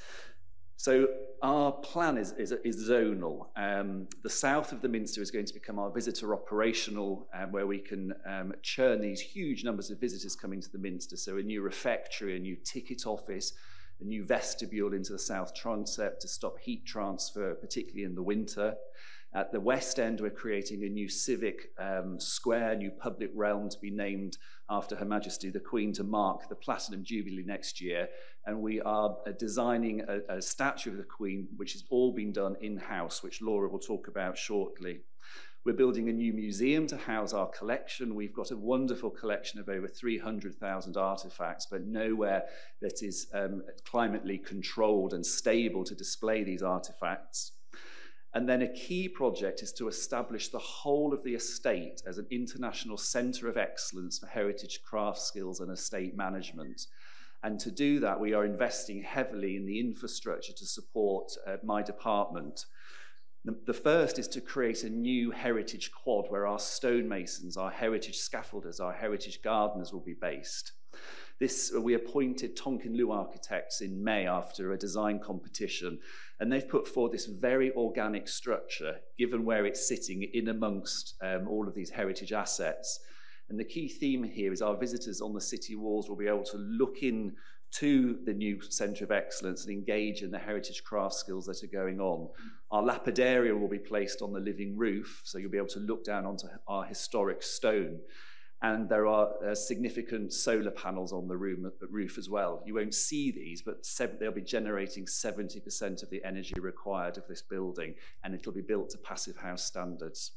So our plan is, is, is zonal. Um, the south of the Minster is going to become our visitor operational, um, where we can um, churn these huge numbers of visitors coming to the Minster. So a new refectory, a new ticket office, a new vestibule into the south transept to stop heat transfer, particularly in the winter. At the West End, we're creating a new civic um, square, new public realm to be named after Her Majesty the Queen to mark the Platinum Jubilee next year. And we are uh, designing a, a statue of the Queen, which has all been done in-house, which Laura will talk about shortly. We're building a new museum to house our collection. We've got a wonderful collection of over three hundred thousand artifacts, but nowhere that is um, climately controlled and stable to display these artifacts. And then a key project is to establish the whole of the estate as an international centre of excellence for heritage craft skills and estate management. And to do that, we are investing heavily in the infrastructure to support uh, my department. The, the first is to create a new heritage quad where our stonemasons, our heritage scaffolders, our heritage gardeners will be based. This, we appointed Tonkin Loo Architects in May after a design competition, and they've put forward this very organic structure, given where it's sitting in amongst um, all of these heritage assets. And the key theme here is our visitors on the city walls will be able to look in to the new Centre of Excellence and engage in the heritage craft skills that are going on. Our lapidarium will be placed on the living roof, so you'll be able to look down onto our historic stone. And there are uh, significant solar panels on the room, roof as well. You won't see these, but they'll be generating seventy percent of the energy required of this building, and it'll be built to Passive House standards.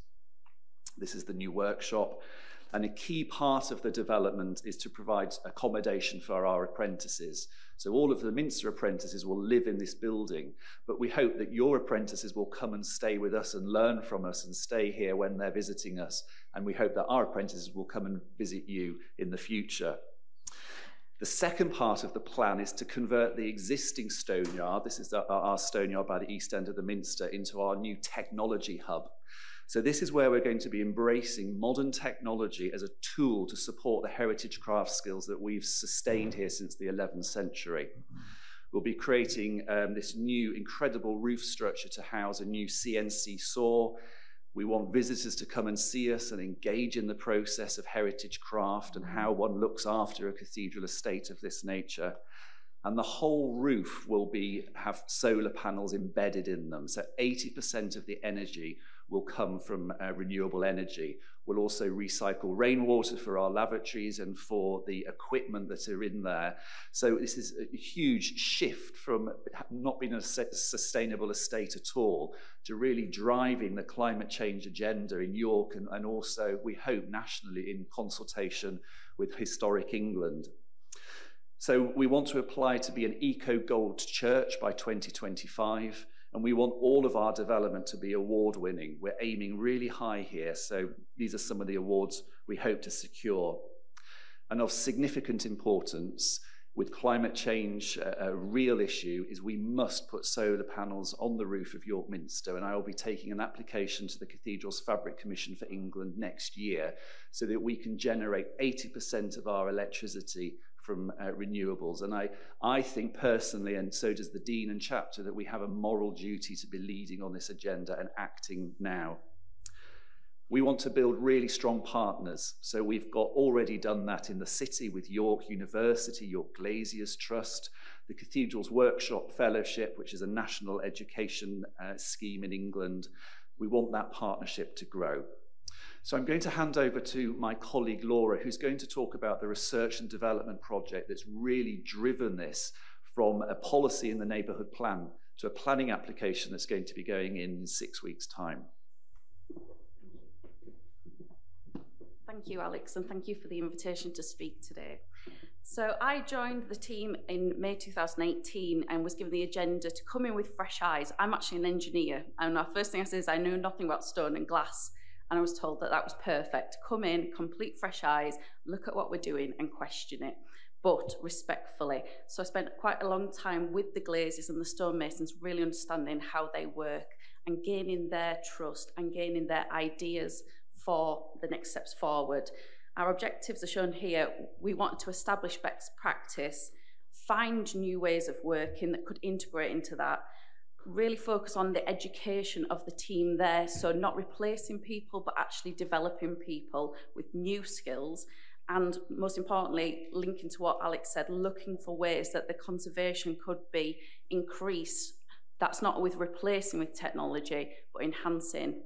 This is the new workshop. And a key part of the development is to provide accommodation for our apprentices. So all of the Minster apprentices will live in this building, but we hope that your apprentices will come and stay with us and learn from us and stay here when they're visiting us. And we hope that our apprentices will come and visit you in the future. The second part of the plan is to convert the existing stone yard, this is our stone yard by the east end of the Minster, into our new technology hub. So this is where we're going to be embracing modern technology as a tool to support the heritage craft skills that we've sustained here since the eleventh century. We'll be creating um, this new incredible roof structure to house a new C N C saw. We want visitors to come and see us and engage in the process of heritage craft and how one looks after a cathedral estate of this nature. And the whole roof will be, have solar panels embedded in them. So eighty percent of the energy will come from uh, renewable energy. We'll also recycle rainwater for our lavatories and for the equipment that are in there. So this is a huge shift from not being a sustainable estate at all to really driving the climate change agenda in York and, and also, we hope, nationally in consultation with Historic England. So we want to apply to be an Eco Gold church by twenty twenty-five. And we want all of our development to be award-winning. We're aiming really high here, so these are some of the awards we hope to secure. And of significant importance, with climate change a, a real issue, is we must put solar panels on the roof of York Minster, and I will be taking an application to the Cathedral's Fabric Commission for England next year, so that we can generate eighty percent of our electricity from uh, renewables. And I, I think personally, and so does the Dean and Chapter, that we have a moral duty to be leading on this agenda and acting now. We want to build really strong partners. So we've got already done that in the city with York University, York Glaziers Trust, the Cathedral's Workshop Fellowship, which is a national education uh, scheme in England. We want that partnership to grow. So I'm going to hand over to my colleague Laura, who's going to talk about the research and development project that's really driven this from a policy in the neighbourhood plan to a planning application that's going to be going in in six weeks' time. Thank you, Alex, and thank you for the invitation to speak today. So I joined the team in May two thousand eighteen and was given the agenda to come in with fresh eyes. I'm actually an engineer, and the first thing I said is I know nothing about stone and glass. And I was told that that was perfect. Come in, complete fresh eyes, look at what we're doing and question it, but respectfully. So I spent quite a long time with the Glazers and the stonemasons, really understanding how they work and gaining their trust and gaining their ideas for the next steps forward. Our objectives are shown here. We wanted to establish best practice, find new ways of working that could integrate into that, really focus on the education of the team there, so not replacing people, but actually developing people with new skills, and most importantly, linking to what Alex said, looking for ways that the conservation could be increased. That's not with replacing with technology, but enhancing.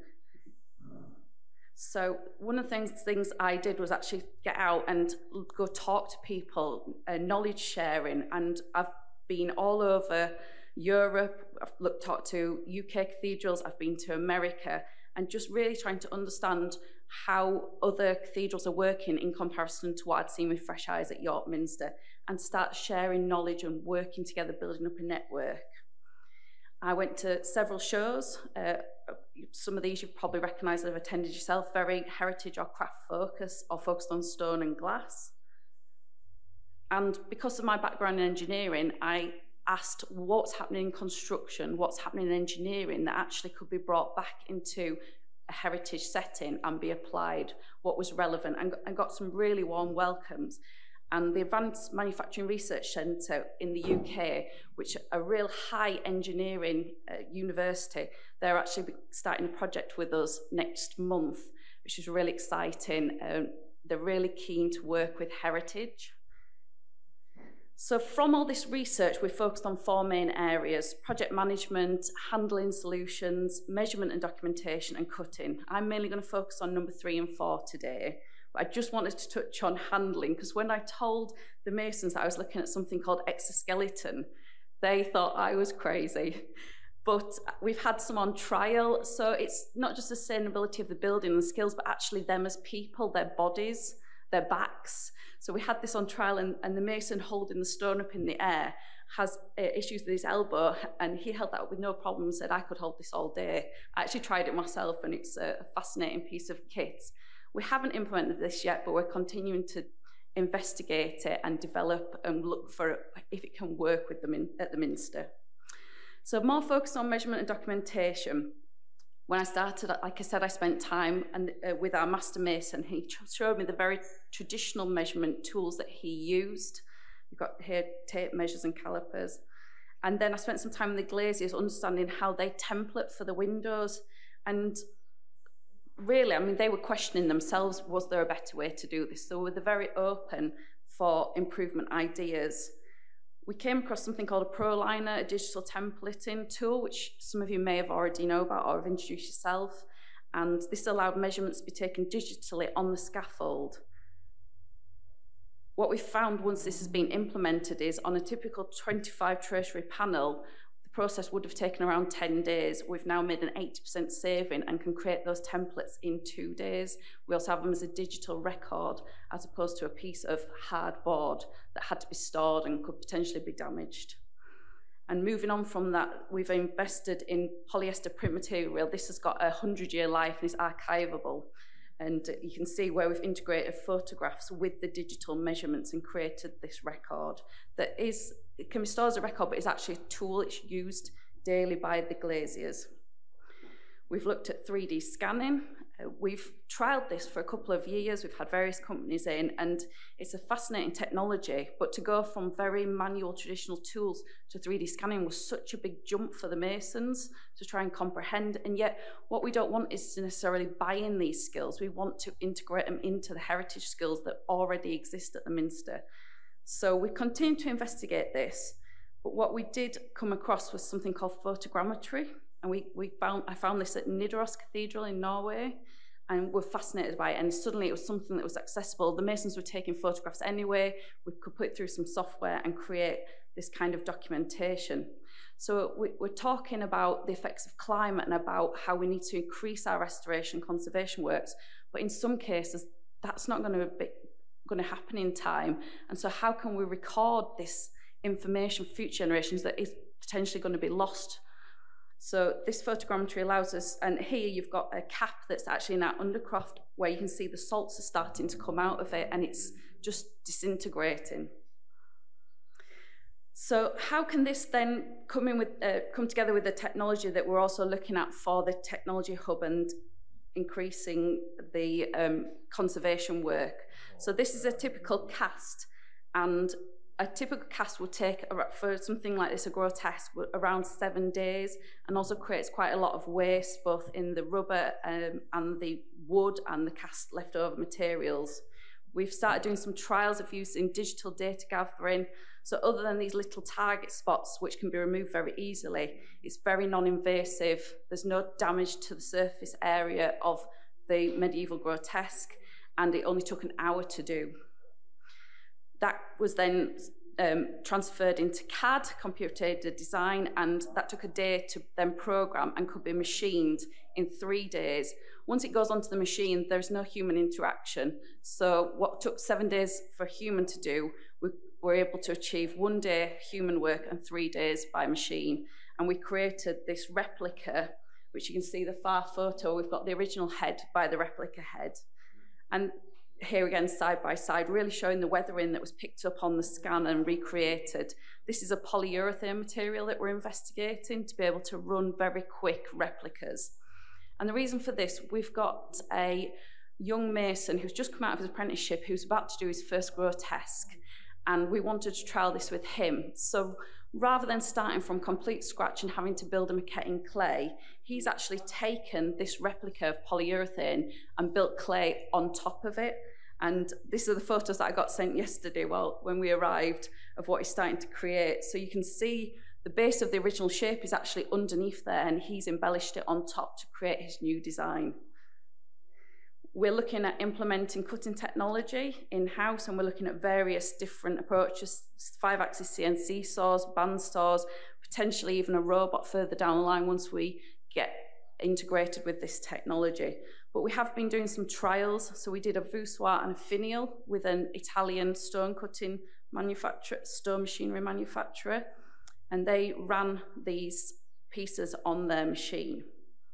So one of the things, things I did was actually get out and go talk to people, uh, knowledge sharing, and I've been all over Europe, I've looked, talked to U K cathedrals, I've been to America, and just really trying to understand how other cathedrals are working in comparison to what I'd seen with fresh eyes at York Minster, and start sharing knowledge and working together, building up a network. I went to several shows. Uh, some of these you've probably recognised that have attended yourself, very heritage or craft focus, or focused on stone and glass. And because of my background in engineering, I asked what's happening in construction, what's happening in engineering that actually could be brought back into a heritage setting and be applied, what was relevant, and, and got some really warm welcomes. And the Advanced Manufacturing Research Centre in the U K, which a real high engineering uh, university, they're actually starting a project with us next month, which is really exciting. Um, they're really keen to work with heritage. So from all this research, we focused on four main areas: project management, handling solutions, measurement and documentation, and cutting. I'm mainly going to focus on number three and four today. But I just wanted to touch on handling, because when I told the masons that I was looking at something called exoskeleton, they thought I was crazy. But we've had some on trial, so it's not just the sustainability of the building and the skills, but actually them as people, their bodies, their backs. So we had this on trial, and, and the mason holding the stone up in the air has uh, issues with his elbow, and he held that up with no problem and said, I could hold this all day. I actually tried it myself, and it's a fascinating piece of kit. We haven't implemented this yet, but we're continuing to investigate it and develop and look for if it can work with them in, at the Minster. So more focus on measurement and documentation. When I started, like I said, I spent time and, uh, with our master mason. He showed me the very traditional measurement tools that he used. You've got here tape measures and calipers. And then I spent some time with the glaziers, understanding how they template for the windows. And really, I mean, they were questioning themselves, was there a better way to do this? So we were very open for improvement ideas. We came across something called a ProLiner, a digital templating tool, which some of you may have already know about or have introduced yourself. and this allowed measurements to be taken digitally on the scaffold. What we found once this has been implemented is on a typical twenty-five tertiary panel, the process would have taken around ten days. We've now made an eighty percent saving and can create those templates in two days. We also have them as a digital record as opposed to a piece of hard board that had to be stored and could potentially be damaged. And moving on from that, we've invested in polyester print material. This has got a hundred-year life and is archivable. And you can see where we've integrated photographs with the digital measurements and created this record that is, it can be stored as a record, but it's actually a tool. It's used daily by the glaziers. We've looked at three D scanning. Uh, we've trialed this for a couple of years. We've had various companies in, and it's a fascinating technology, but to go from very manual traditional tools to three D scanning was such a big jump for the masons to try and comprehend. And yet what we don't want is to necessarily buy in these skills. We want to integrate them into the heritage skills that already exist at the Minster. So we continue to investigate this, but what we did come across was something called photogrammetry. And we, we found, I found this at Nidaros Cathedral in Norway, and we're fascinated by it. And suddenly it was something that was accessible. The masons were taking photographs anyway. We could put it through some software and create this kind of documentation. So we, we're talking about the effects of climate and about how we need to increase our restoration conservation works. But in some cases, that's not going to be going to happen in time. And so how can we record this information for future generations that is potentially going to be lost? So this photogrammetry allows us, and here you've got a cap that's actually in our undercroft where you can see the salts are starting to come out of it and it's just disintegrating. So how can this then come in with, uh, come together with the technology that we're also looking at for the technology hub and increasing the um, conservation work? So this is a typical cast, and a typical cast will take, for something like this, a grotesque, around seven days, and also creates quite a lot of waste, both in the rubber um, and the wood and the cast leftover materials. We've started doing some trials of using digital data gathering. So other than these little target spots, which can be removed very easily, it's very non-invasive. There's no damage to the surface area of the medieval grotesque, and it only took an hour to do. That was then um, transferred into C A D, computer-aided design, and that took a day to then program and could be machined in three days. Once it goes onto the machine, there's no human interaction. So what took seven days for a human to do, we were able to achieve one day human work and three days by machine. And we created this replica, which you can see the far photo. We've got the original head by the replica head. And here again, side by side, really showing the weathering that was picked up on the scan and recreated. This is a polyurethane material that we're investigating to be able to run very quick replicas. And the reason for this, we've got a young mason who's just come out of his apprenticeship who's about to do his first grotesque, and we wanted to trial this with him. So rather than starting from complete scratch and having to build a maquette in clay, he's actually taken this replica of polyurethane and built clay on top of it. And these are the photos that I got sent yesterday while, when we arrived of what he's starting to create. So you can see the base of the original shape is actually underneath there, and he's embellished it on top to create his new design. We're looking at implementing cutting technology in-house, and we're looking at various different approaches, five-axis C N C saws, band saws, potentially even a robot further down the line once we get integrated with this technology. But we have been doing some trials. So we did a voussoir and a finial with an Italian stone cutting manufacturer, stone machinery manufacturer, and they ran these pieces on their machine.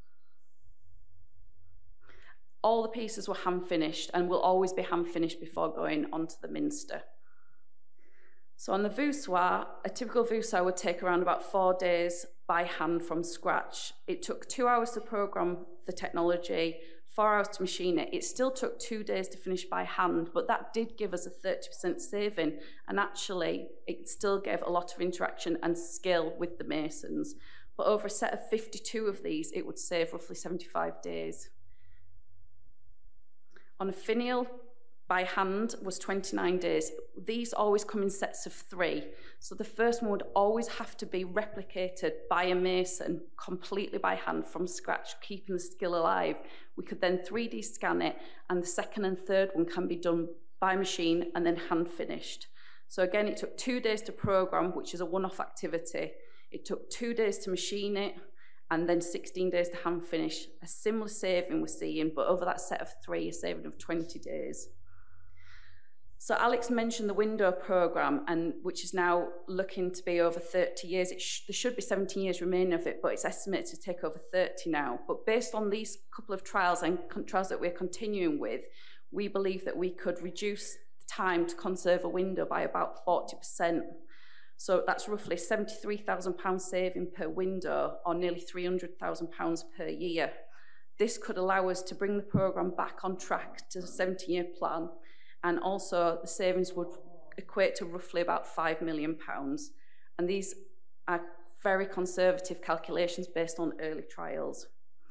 All the pieces were hand finished and will always be hand finished before going onto the Minster. So on the voussoir, a typical voussoir would take around about four days by hand from scratch. It took two hours to program the technology, four hours to machine it. It still took two days to finish by hand, but that did give us a thirty percent saving, and actually it still gave a lot of interaction and skill with the masons. But over a set of fifty-two of these, it would save roughly seventy-five days. On a finial, by hand was twenty-nine days. These always come in sets of three. So the first one would always have to be replicated by a mason completely by hand from scratch, keeping the skill alive. We could then three D scan it, and the second and third one can be done by machine and then hand finished. So again, it took two days to program, which is a one-off activity. It took two days to machine it, and then sixteen days to hand finish. A similar saving we're seeing, but over that set of three, a saving of twenty days. So Alex mentioned the window program, and which is now looking to be over thirty years. It sh there should be seventeen years remaining of it, but it's estimated to take over thirty now. But based on these couple of trials and trials that we're continuing with, we believe that we could reduce the time to conserve a window by about forty percent. So that's roughly seventy-three thousand pounds saving per window, or nearly three hundred thousand pounds per year. This could allow us to bring the programme back on track to the seventeen-year plan, and also the savings would equate to roughly about five million pounds. And these are very conservative calculations based on early trials.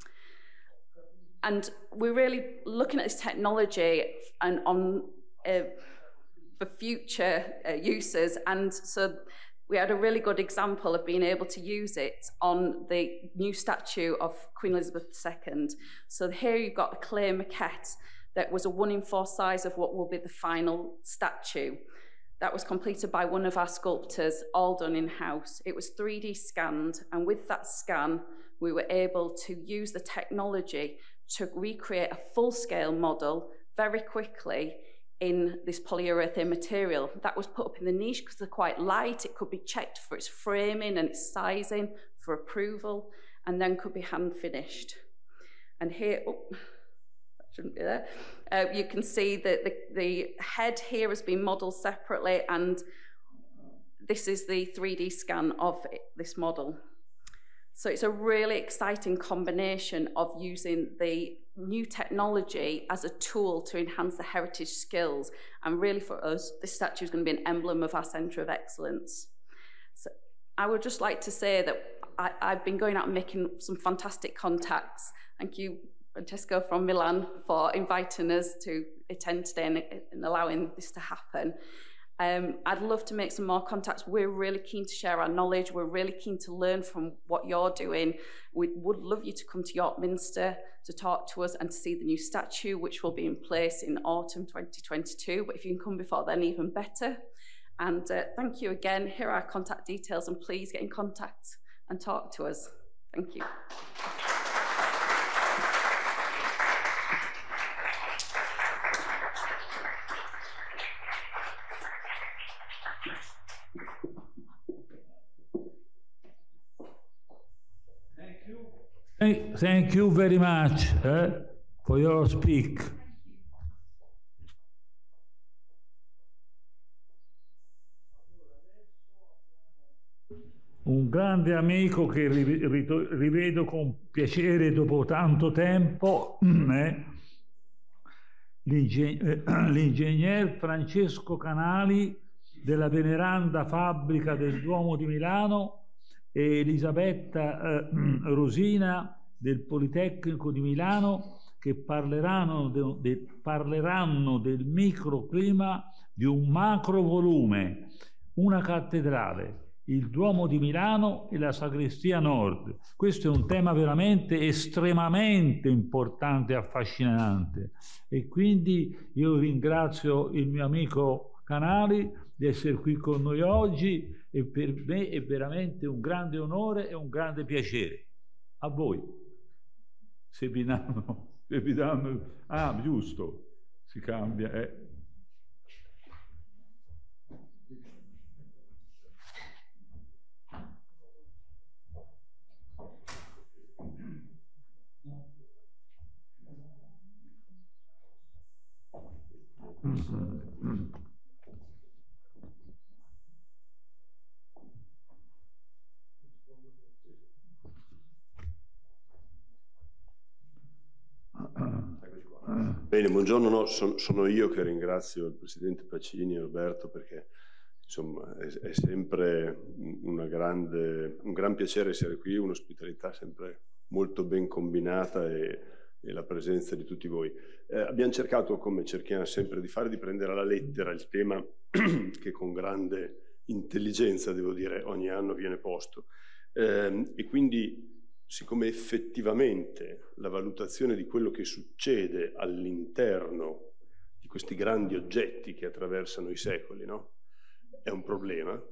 And we're really looking at this technology and on uh, for future uh, uses. And so we had a really good example of being able to use it on the new statue of Queen Elizabeth the Second. So here you've got a clay maquette that was a one in four size of what will be the final statue. That was completed by one of our sculptors, all done in-house. It was three D scanned, and with that scan, we were able to use the technology to recreate a full-scale model very quickly in this polyurethane material. That was put up in the niche because they're quite light. It could be checked for its framing and its sizing for approval, and then could be hand finished. And here, oh, that shouldn't be there. Uh, you can see that the, the head here has been modeled separately, and this is the three D scan of it, this model. So it's a really exciting combination of using the new technology as a tool to enhance the heritage skills. And really for us, this statue is going to be an emblem of our Centre of Excellence. So I would just like to say that I, I've been going out and making some fantastic contacts. Thank you, Francesco from Milan, for inviting us to attend today and, and allowing this to happen. Um, I'd love to make some more contacts. We're really keen to share our knowledge. We're really keen to learn from what you're doing. We would love you to come to York Minster to talk to us and to see the new statue, which will be in place in autumn twenty twenty-two. But if you can come before then, even better. And uh, thank you again. Here are our contact details, and please get in contact and talk to us. Thank you. Thank you very much eh, for your speak. Un grande amico che rivedo con piacere dopo tanto tempo, eh, l'ingegner Francesco Canali della veneranda fabbrica del Duomo di Milano e Elisabetta eh, Rosina del Politecnico di Milano, che parleranno, de, de, parleranno del microclima di un macro volume, una cattedrale, il Duomo di Milano e la Sagrestia Nord. Questo è un tema veramente estremamente importante e affascinante, e quindi io ringrazio il mio amico Canali di essere qui con noi oggi, e per me è veramente un grande onore e un grande piacere. A voi, se vi danno, se vi danno, ah giusto, si cambia, eh. Mm-hmm. Bene, buongiorno, no, son, sono io che ringrazio il Presidente Pacini e Roberto, perché insomma è, è sempre una grande, un gran piacere essere qui, un'ospitalità sempre molto ben combinata e, e la presenza di tutti voi. Eh, abbiamo cercato, come cerchiamo sempre di fare, di prendere alla lettera il tema che con grande intelligenza, devo dire, ogni anno viene posto. Eh, e quindi, siccome effettivamente la valutazione di quello che succede all'interno di questi grandi oggetti che attraversano i secoli, no? È un problema,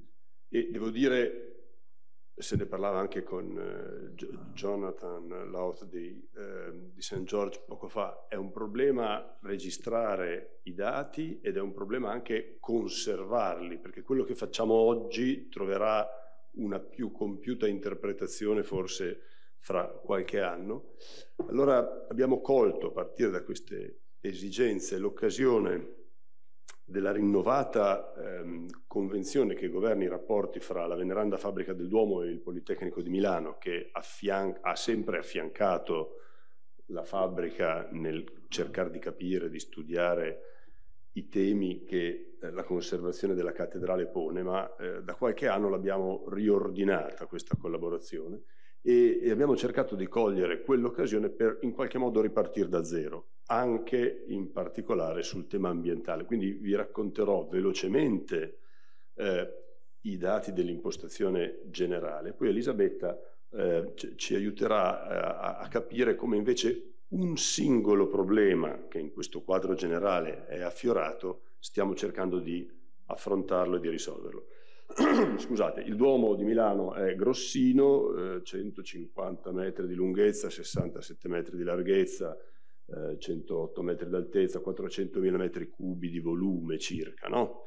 e devo dire, se ne parlava anche con eh, Jonathan Louth di, eh, di Saint George poco fa, è un problema registrare i dati ed è un problema anche conservarli, perché quello che facciamo oggi troverà una più compiuta interpretazione forse fra qualche anno. Allora abbiamo colto, a partire da queste esigenze, l'occasione della rinnovata ehm, convenzione che governa i rapporti fra la veneranda fabbrica del Duomo e il Politecnico di Milano, che ha sempre affiancato la fabbrica nel cercare di capire, di studiare i temi che eh, la conservazione della cattedrale pone, ma eh, da qualche anno l'abbiamo riordinata questa collaborazione e, e abbiamo cercato di cogliere quell'occasione per in qualche modo ripartire da zero, anche in particolare sul tema ambientale. Quindi vi racconterò velocemente eh, i dati dell'impostazione generale, poi Elisabetta eh, ci aiuterà a, a capire come invece un singolo problema che in questo quadro generale è affiorato stiamo cercando di affrontarlo e di risolverlo. Scusate, il Duomo di Milano è grossino, eh, centocinquanta metri di lunghezza, sessantasette metri di larghezza, eh, centootto metri d'altezza, quattrocentomila metri cubi di volume circa, no?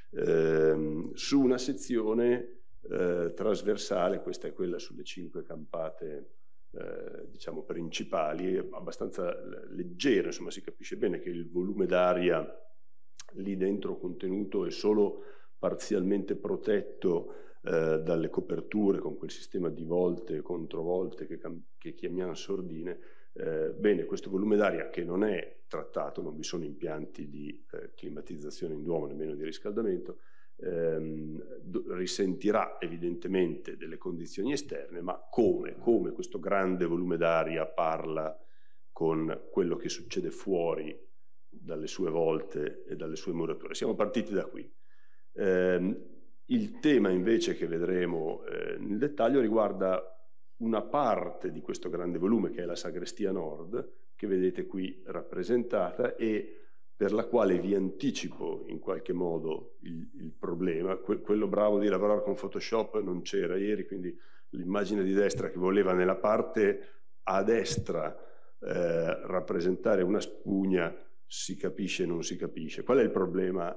Eh, su una sezione eh, trasversale, questa è quella sulle cinque campate eh, diciamo principali, abbastanza leggera, insomma si capisce bene che il volume d'aria lì dentro contenuto è solo parzialmente protetto eh, dalle coperture con quel sistema di volte e controvolte che, che chiamiamo sordine. Eh, bene, questo volume d'aria che non è trattato, non vi sono impianti di eh, climatizzazione in Duomo, nemmeno di riscaldamento, ehm, risentirà evidentemente delle condizioni esterne, ma come, come questo grande volume d'aria parla con quello che succede fuori dalle sue volte e dalle sue murature. Siamo partiti da qui. Eh, il tema invece che vedremo eh, nel dettaglio riguarda una parte di questo grande volume che è la sagrestia nord, che vedete qui rappresentata e per la quale vi anticipo in qualche modo il, il problema. Que quello bravo di lavorare con Photoshop non c'era ieri, quindi l'immagine di destra che voleva nella parte a destra eh, rappresentare una spugna si capisce e non si capisce. Qual è il problema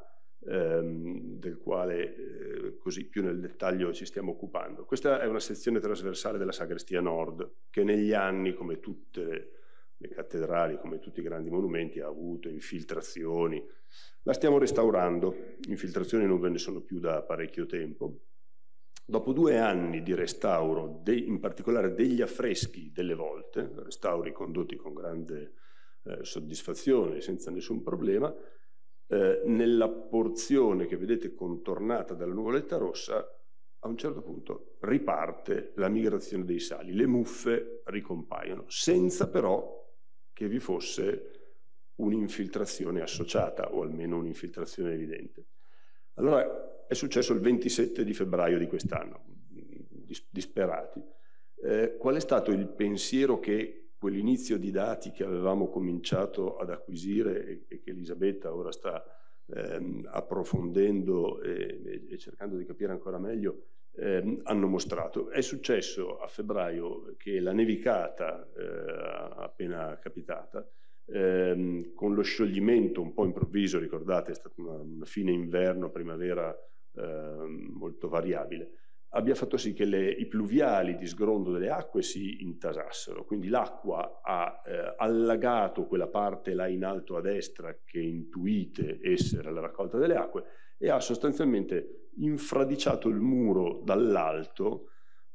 ehm, del quale eh, così più nel dettaglio ci stiamo occupando? Questa è una sezione trasversale della sagrestia nord che negli anni, come tutte le cattedrali, come tutti i grandi monumenti, ha avuto infiltrazioni. La stiamo restaurando, infiltrazioni non ve ne sono più da parecchio tempo. Dopo due anni di restauro, in particolare degli affreschi delle volte, restauri condotti con grande eh, soddisfazione, senza nessun problema, eh, nella porzione che vedete contornata dalla nuvoletta rossa, a un certo punto riparte la migrazione dei sali, le muffe ricompaiono, senza però che vi fosse un'infiltrazione associata, o almeno un'infiltrazione evidente. Allora è successo il ventisette di febbraio di quest'anno, dis disperati. Eh, qual è stato il pensiero che quell'inizio di dati che avevamo cominciato ad acquisire e, e che Elisabetta ora sta ehm, approfondendo e, e, e cercando di capire ancora meglio, eh, hanno mostrato? È successo a febbraio che la nevicata eh, appena capitata, ehm, con lo scioglimento un po' improvviso, ricordate, è stata una, una fine inverno, primavera eh, molto variabile, abbia fatto sì che le, i pluviali di sgrondo delle acque si intasassero, quindi l'acqua ha eh, allagato quella parte là in alto a destra che intuite essere la raccolta delle acque e ha sostanzialmente infradiciato il muro dall'alto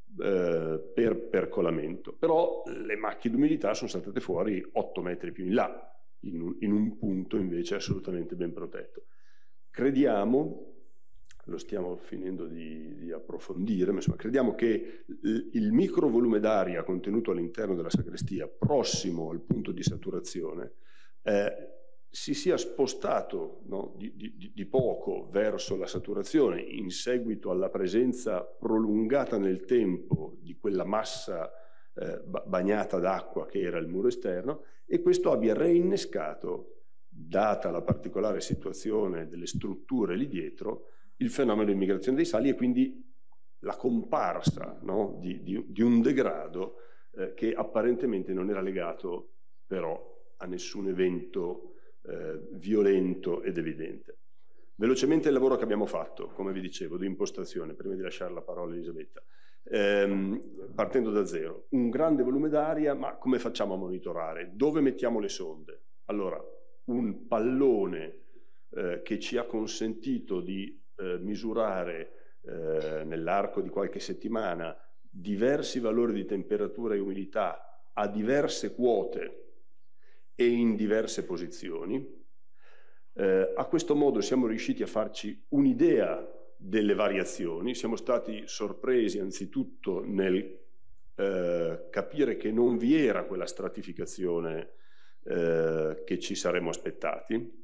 eh, per percolamento. Però le macchie d'umidità sono saltate fuori otto metri più in là, in un, in un punto invece assolutamente ben protetto. Crediamo, lo stiamo finendo di, di approfondire, ma insomma crediamo che il, il micro volume d'aria contenuto all'interno della sagrestia, prossimo al punto di saturazione, eh, si sia spostato, no, di, di, di poco verso la saturazione in seguito alla presenza prolungata nel tempo di quella massa eh, bagnata d'acqua che era il muro esterno, e questo abbia reinnescato, data la particolare situazione delle strutture lì dietro, il fenomeno di immigrazione dei sali e quindi la comparsa, no, di, di, di un degrado eh, che apparentemente non era legato però a nessun evento Eh, violento ed evidente. Velocemente il lavoro che abbiamo fatto, come vi dicevo, di impostazione, prima di lasciare la parola a Elisabetta, ehm, partendo da zero. Un grande volume d'aria, ma come facciamo a monitorare? Dove mettiamo le sonde? Allora, un pallone eh, che ci ha consentito di eh, misurare eh, nell'arco di qualche settimana diversi valori di temperatura e umidità a diverse quote e in diverse posizioni. Eh, a questo modo siamo riusciti a farci un'idea delle variazioni, siamo stati sorpresi anzitutto nel eh, capire che non vi era quella stratificazione eh, che ci saremmo aspettati.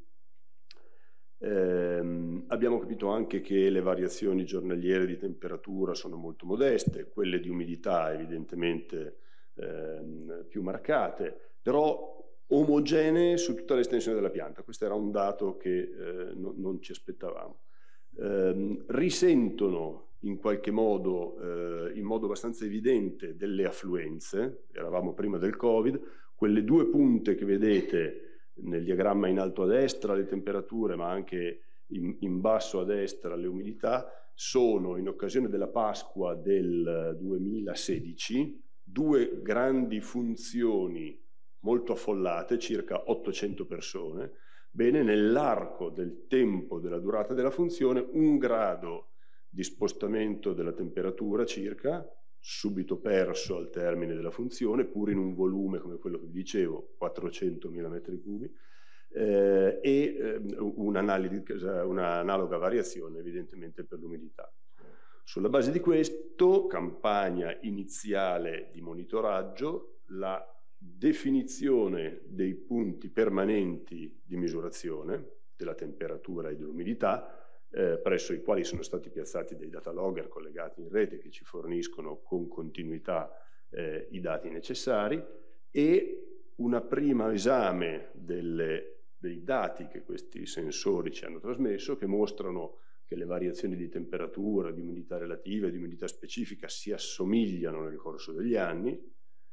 Eh, abbiamo capito anche che le variazioni giornaliere di temperatura sono molto modeste, quelle di umidità evidentemente eh, più marcate, però omogenee su tutta l'estensione della pianta. Questo era un dato che eh, no, non ci aspettavamo. Eh, risentono in qualche modo, eh, in modo abbastanza evidente, delle affluenze. Eravamo prima del Covid, quelle due punte che vedete nel diagramma in alto a destra, le temperature, ma anche in, in basso a destra le umidità, sono in occasione della Pasqua del duemilasedici due grandi funzioni molto affollate, circa ottocento persone. Bene, nell'arco del tempo della durata della funzione, un grado di spostamento della temperatura circa, subito perso al termine della funzione, pur in un volume come quello che vi dicevo, quattrocentomila metri cubi, eh, e eh, un'analoga variazione evidentemente per l'umidità. Sulla base di questo, campagna iniziale di monitoraggio, la definizione dei punti permanenti di misurazione della temperatura e dell'umidità, eh, presso i quali sono stati piazzati dei data logger collegati in rete che ci forniscono con continuità eh, i dati necessari, e una prima esame delle, dei dati che questi sensori ci hanno trasmesso, che mostrano che le variazioni di temperatura, di umidità relativa e di umidità specifica si assomigliano nel corso degli anni.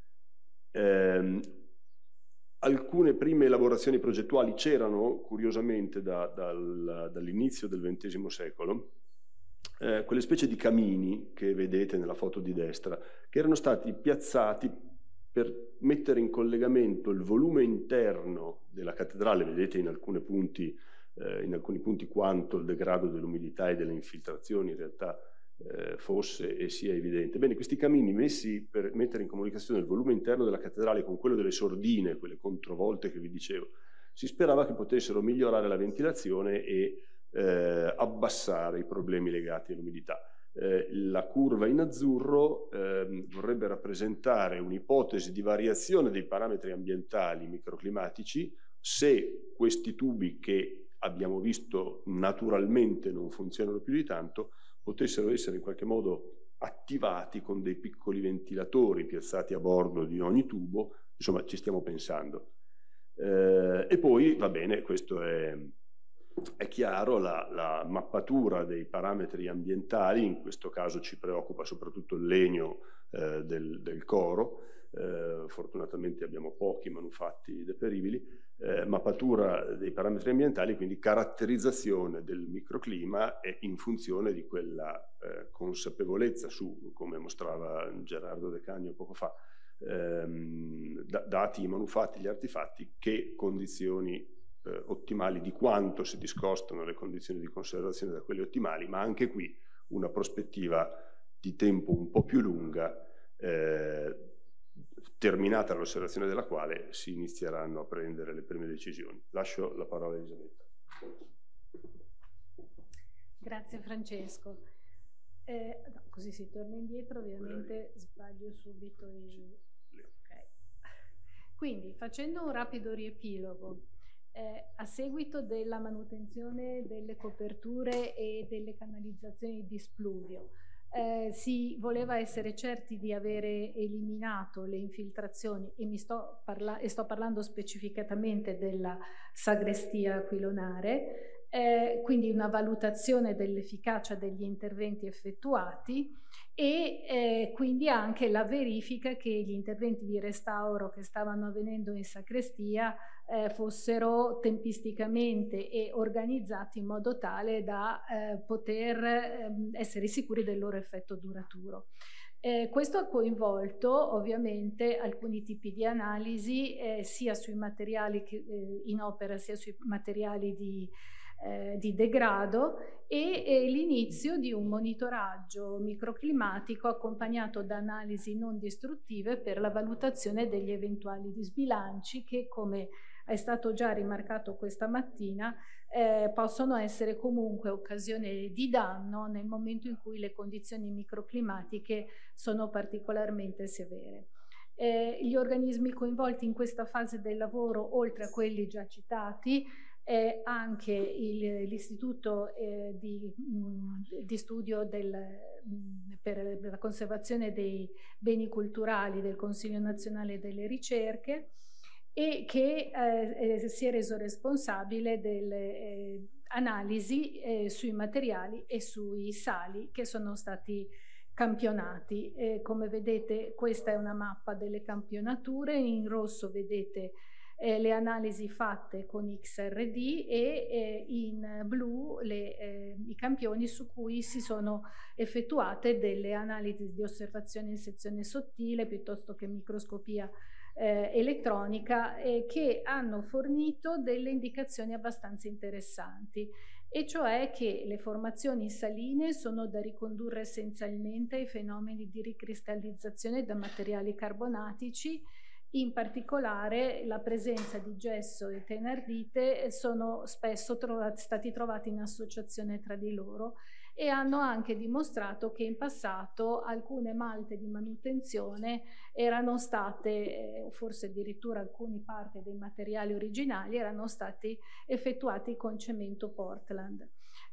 Eh, alcune prime elaborazioni progettuali c'erano, curiosamente, da, dal, dall'inizio del ventesimo secolo, eh, quelle specie di camini che vedete nella foto di destra, che erano stati piazzati per mettere in collegamento il volume interno della cattedrale. Vedete in alcuni punti, eh, in alcuni punti quanto il degrado dell'umidità e delle infiltrazioni in realtà Eh, fosse e sia evidente. Bene, questi camini messi per mettere in comunicazione il volume interno della cattedrale con quello delle sordine, quelle controvolte che vi dicevo, si sperava che potessero migliorare la ventilazione e eh, abbassare i problemi legati all'umidità. Eh, la curva in azzurro eh, vorrebbe rappresentare un'ipotesi di variazione dei parametri ambientali microclimatici se questi tubi, che abbiamo visto naturalmente non funzionano più di tanto, potessero essere in qualche modo attivati con dei piccoli ventilatori piazzati a bordo di ogni tubo. Insomma, ci stiamo pensando. Eh, e poi, va bene, questo è, è chiaro, la, la mappatura dei parametri ambientali, in questo caso ci preoccupa soprattutto il legno eh, del, del coro. Eh, fortunatamente abbiamo pochi manufatti deperibili. Eh, mappatura dei parametri ambientali, quindi caratterizzazione del microclima e in funzione di quella eh, consapevolezza su, come mostrava Gerardo De Cagno poco fa, ehm, da, dati i manufatti, gli artefatti, che condizioni eh, ottimali, di quanto si discostano le condizioni di conservazione da quelle ottimali, ma anche qui una prospettiva di tempo un po' più lunga, eh, terminata l'osservazione della quale si inizieranno a prendere le prime decisioni. Lascio la parola a Elisabetta. Grazie Francesco. Eh, no, così si torna indietro, ovviamente sbaglio subito il... Okay. Quindi, facendo un rapido riepilogo, eh, a seguito della manutenzione delle coperture e delle canalizzazioni di spluvio, eh, si voleva essere certi di avere eliminato le infiltrazioni, e, mi sto, parla- e sto parlando specificatamente della sagrestia aquilonare. Eh, quindi una valutazione dell'efficacia degli interventi effettuati e eh, quindi anche la verifica che gli interventi di restauro che stavano avvenendo in sacrestia eh, fossero tempisticamente e organizzati in modo tale da eh, poter eh, essere sicuri del loro effetto duraturo. Eh, questo ha coinvolto ovviamente alcuni tipi di analisi eh, sia sui materiali che, eh, in opera sia sui materiali di Eh, di degrado e, e l'inizio di un monitoraggio microclimatico accompagnato da analisi non distruttive per la valutazione degli eventuali disbilanci che, come è stato già rimarcato questa mattina, eh, possono essere comunque occasione di danno nel momento in cui le condizioni microclimatiche sono particolarmente severe. Eh, gli organismi coinvolti in questa fase del lavoro, oltre a quelli già citati, Eh, anche l'Istituto eh, di, di Studio del, mh, per la conservazione dei beni culturali del Consiglio Nazionale delle Ricerche, e che eh, eh, si è reso responsabile delle eh, analisi eh, sui materiali e sui sali che sono stati campionati. Eh, come vedete, questa è una mappa delle campionature. In rosso vedete Eh, le analisi fatte con X R D e eh, in blu le, eh, i campioni su cui si sono effettuate delle analisi di osservazione in sezione sottile piuttosto che microscopia eh, elettronica eh, che hanno fornito delle indicazioni abbastanza interessanti, e cioè che le formazioni saline sono da ricondurre essenzialmente ai fenomeni di ricristallizzazione da materiali carbonatici. In particolare la presenza di gesso e tenardite sono spesso trovati, stati trovati in associazione tra di loro, e hanno anche dimostrato che in passato alcune malte di manutenzione erano state, eh, forse addirittura alcune parti dei materiali originali, erano stati effettuati con cemento Portland.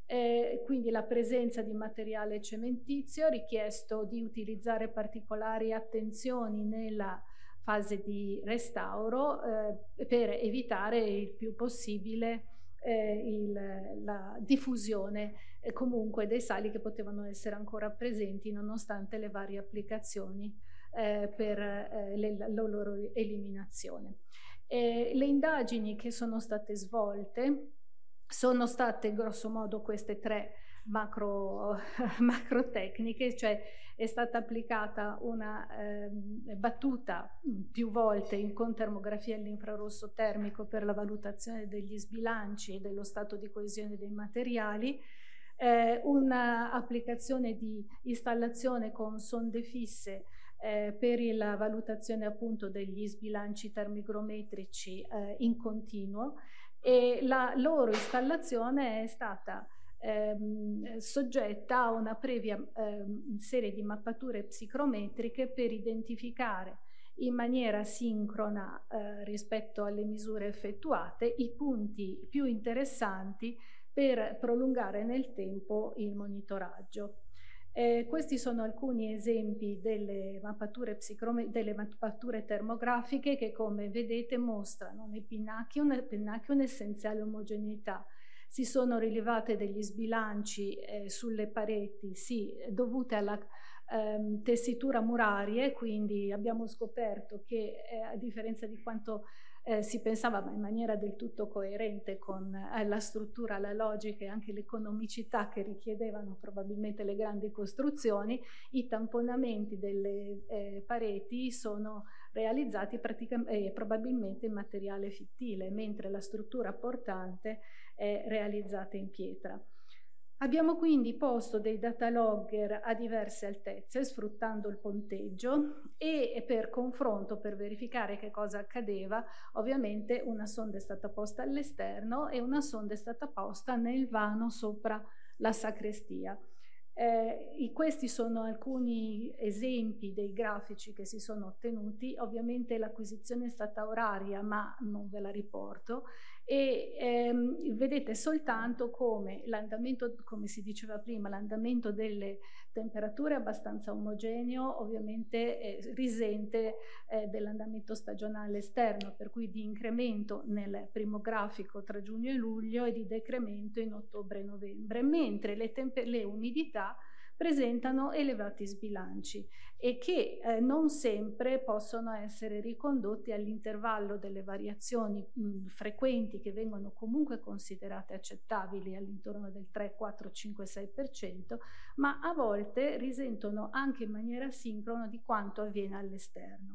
Eh, quindi la presenza di materiale cementizio ha richiesto di utilizzare particolari attenzioni nella fase di restauro eh, per evitare il più possibile eh, il, la diffusione eh, comunque dei sali che potevano essere ancora presenti nonostante le varie applicazioni eh, per eh, le, la loro eliminazione. Eh, le indagini che sono state svolte sono state grosso modo queste tre macro, macro tecniche, cioè è stata applicata una eh, battuta più volte in con termografia all'infrarosso termico per la valutazione degli sbilanci e dello stato di coesione dei materiali, eh, un'applicazione di installazione con sonde fisse eh, per la valutazione appunto degli sbilanci termigrometrici eh, in continuo, e la loro installazione è stata Ehm, soggetta a una previa ehm, serie di mappature psicometriche per identificare in maniera sincrona eh, rispetto alle misure effettuate i punti più interessanti per prolungare nel tempo il monitoraggio. Eh, questi sono alcuni esempi delle mappature, delle mappature termografiche che, come vedete, mostrano nei pennacchi, un, pennacchi un'essenziale omogeneità. Si sono rilevate degli sbilanci eh, sulle pareti, sì, dovute alla ehm, tessitura murarie, quindi abbiamo scoperto che eh, a differenza di quanto eh, si pensava, ma in maniera del tutto coerente con eh, la struttura, la logica e anche l'economicità che richiedevano probabilmente le grandi costruzioni, i tamponamenti delle eh, pareti sono realizzati eh, probabilmente in materiale fittile, mentre la struttura portante è realizzata in pietra. Abbiamo quindi posto dei data logger a diverse altezze sfruttando il ponteggio, e per confronto, per verificare che cosa accadeva, ovviamente una sonda è stata posta all'esterno e una sonda è stata posta nel vano sopra la sacrestia. Eh, questi sono alcuni esempi dei grafici che si sono ottenuti. Ovviamente l'acquisizione è stata oraria, ma non ve la riporto, e ehm, vedete soltanto come l'andamento, come si diceva prima, l'andamento delle temperature è abbastanza omogeneo, ovviamente eh, risente eh, dell'andamento stagionale esterno, per cui di incremento nel primo grafico tra giugno e luglio e di decremento in ottobre e novembre, mentre le, le umidità presentano elevati sbilanci e che eh, non sempre possono essere ricondotti all'intervallo delle variazioni mh, frequenti, che vengono comunque considerate accettabili all'intorno del tre, quattro, cinque, sei per cento, ma a volte risentono anche in maniera sincrona di quanto avviene all'esterno.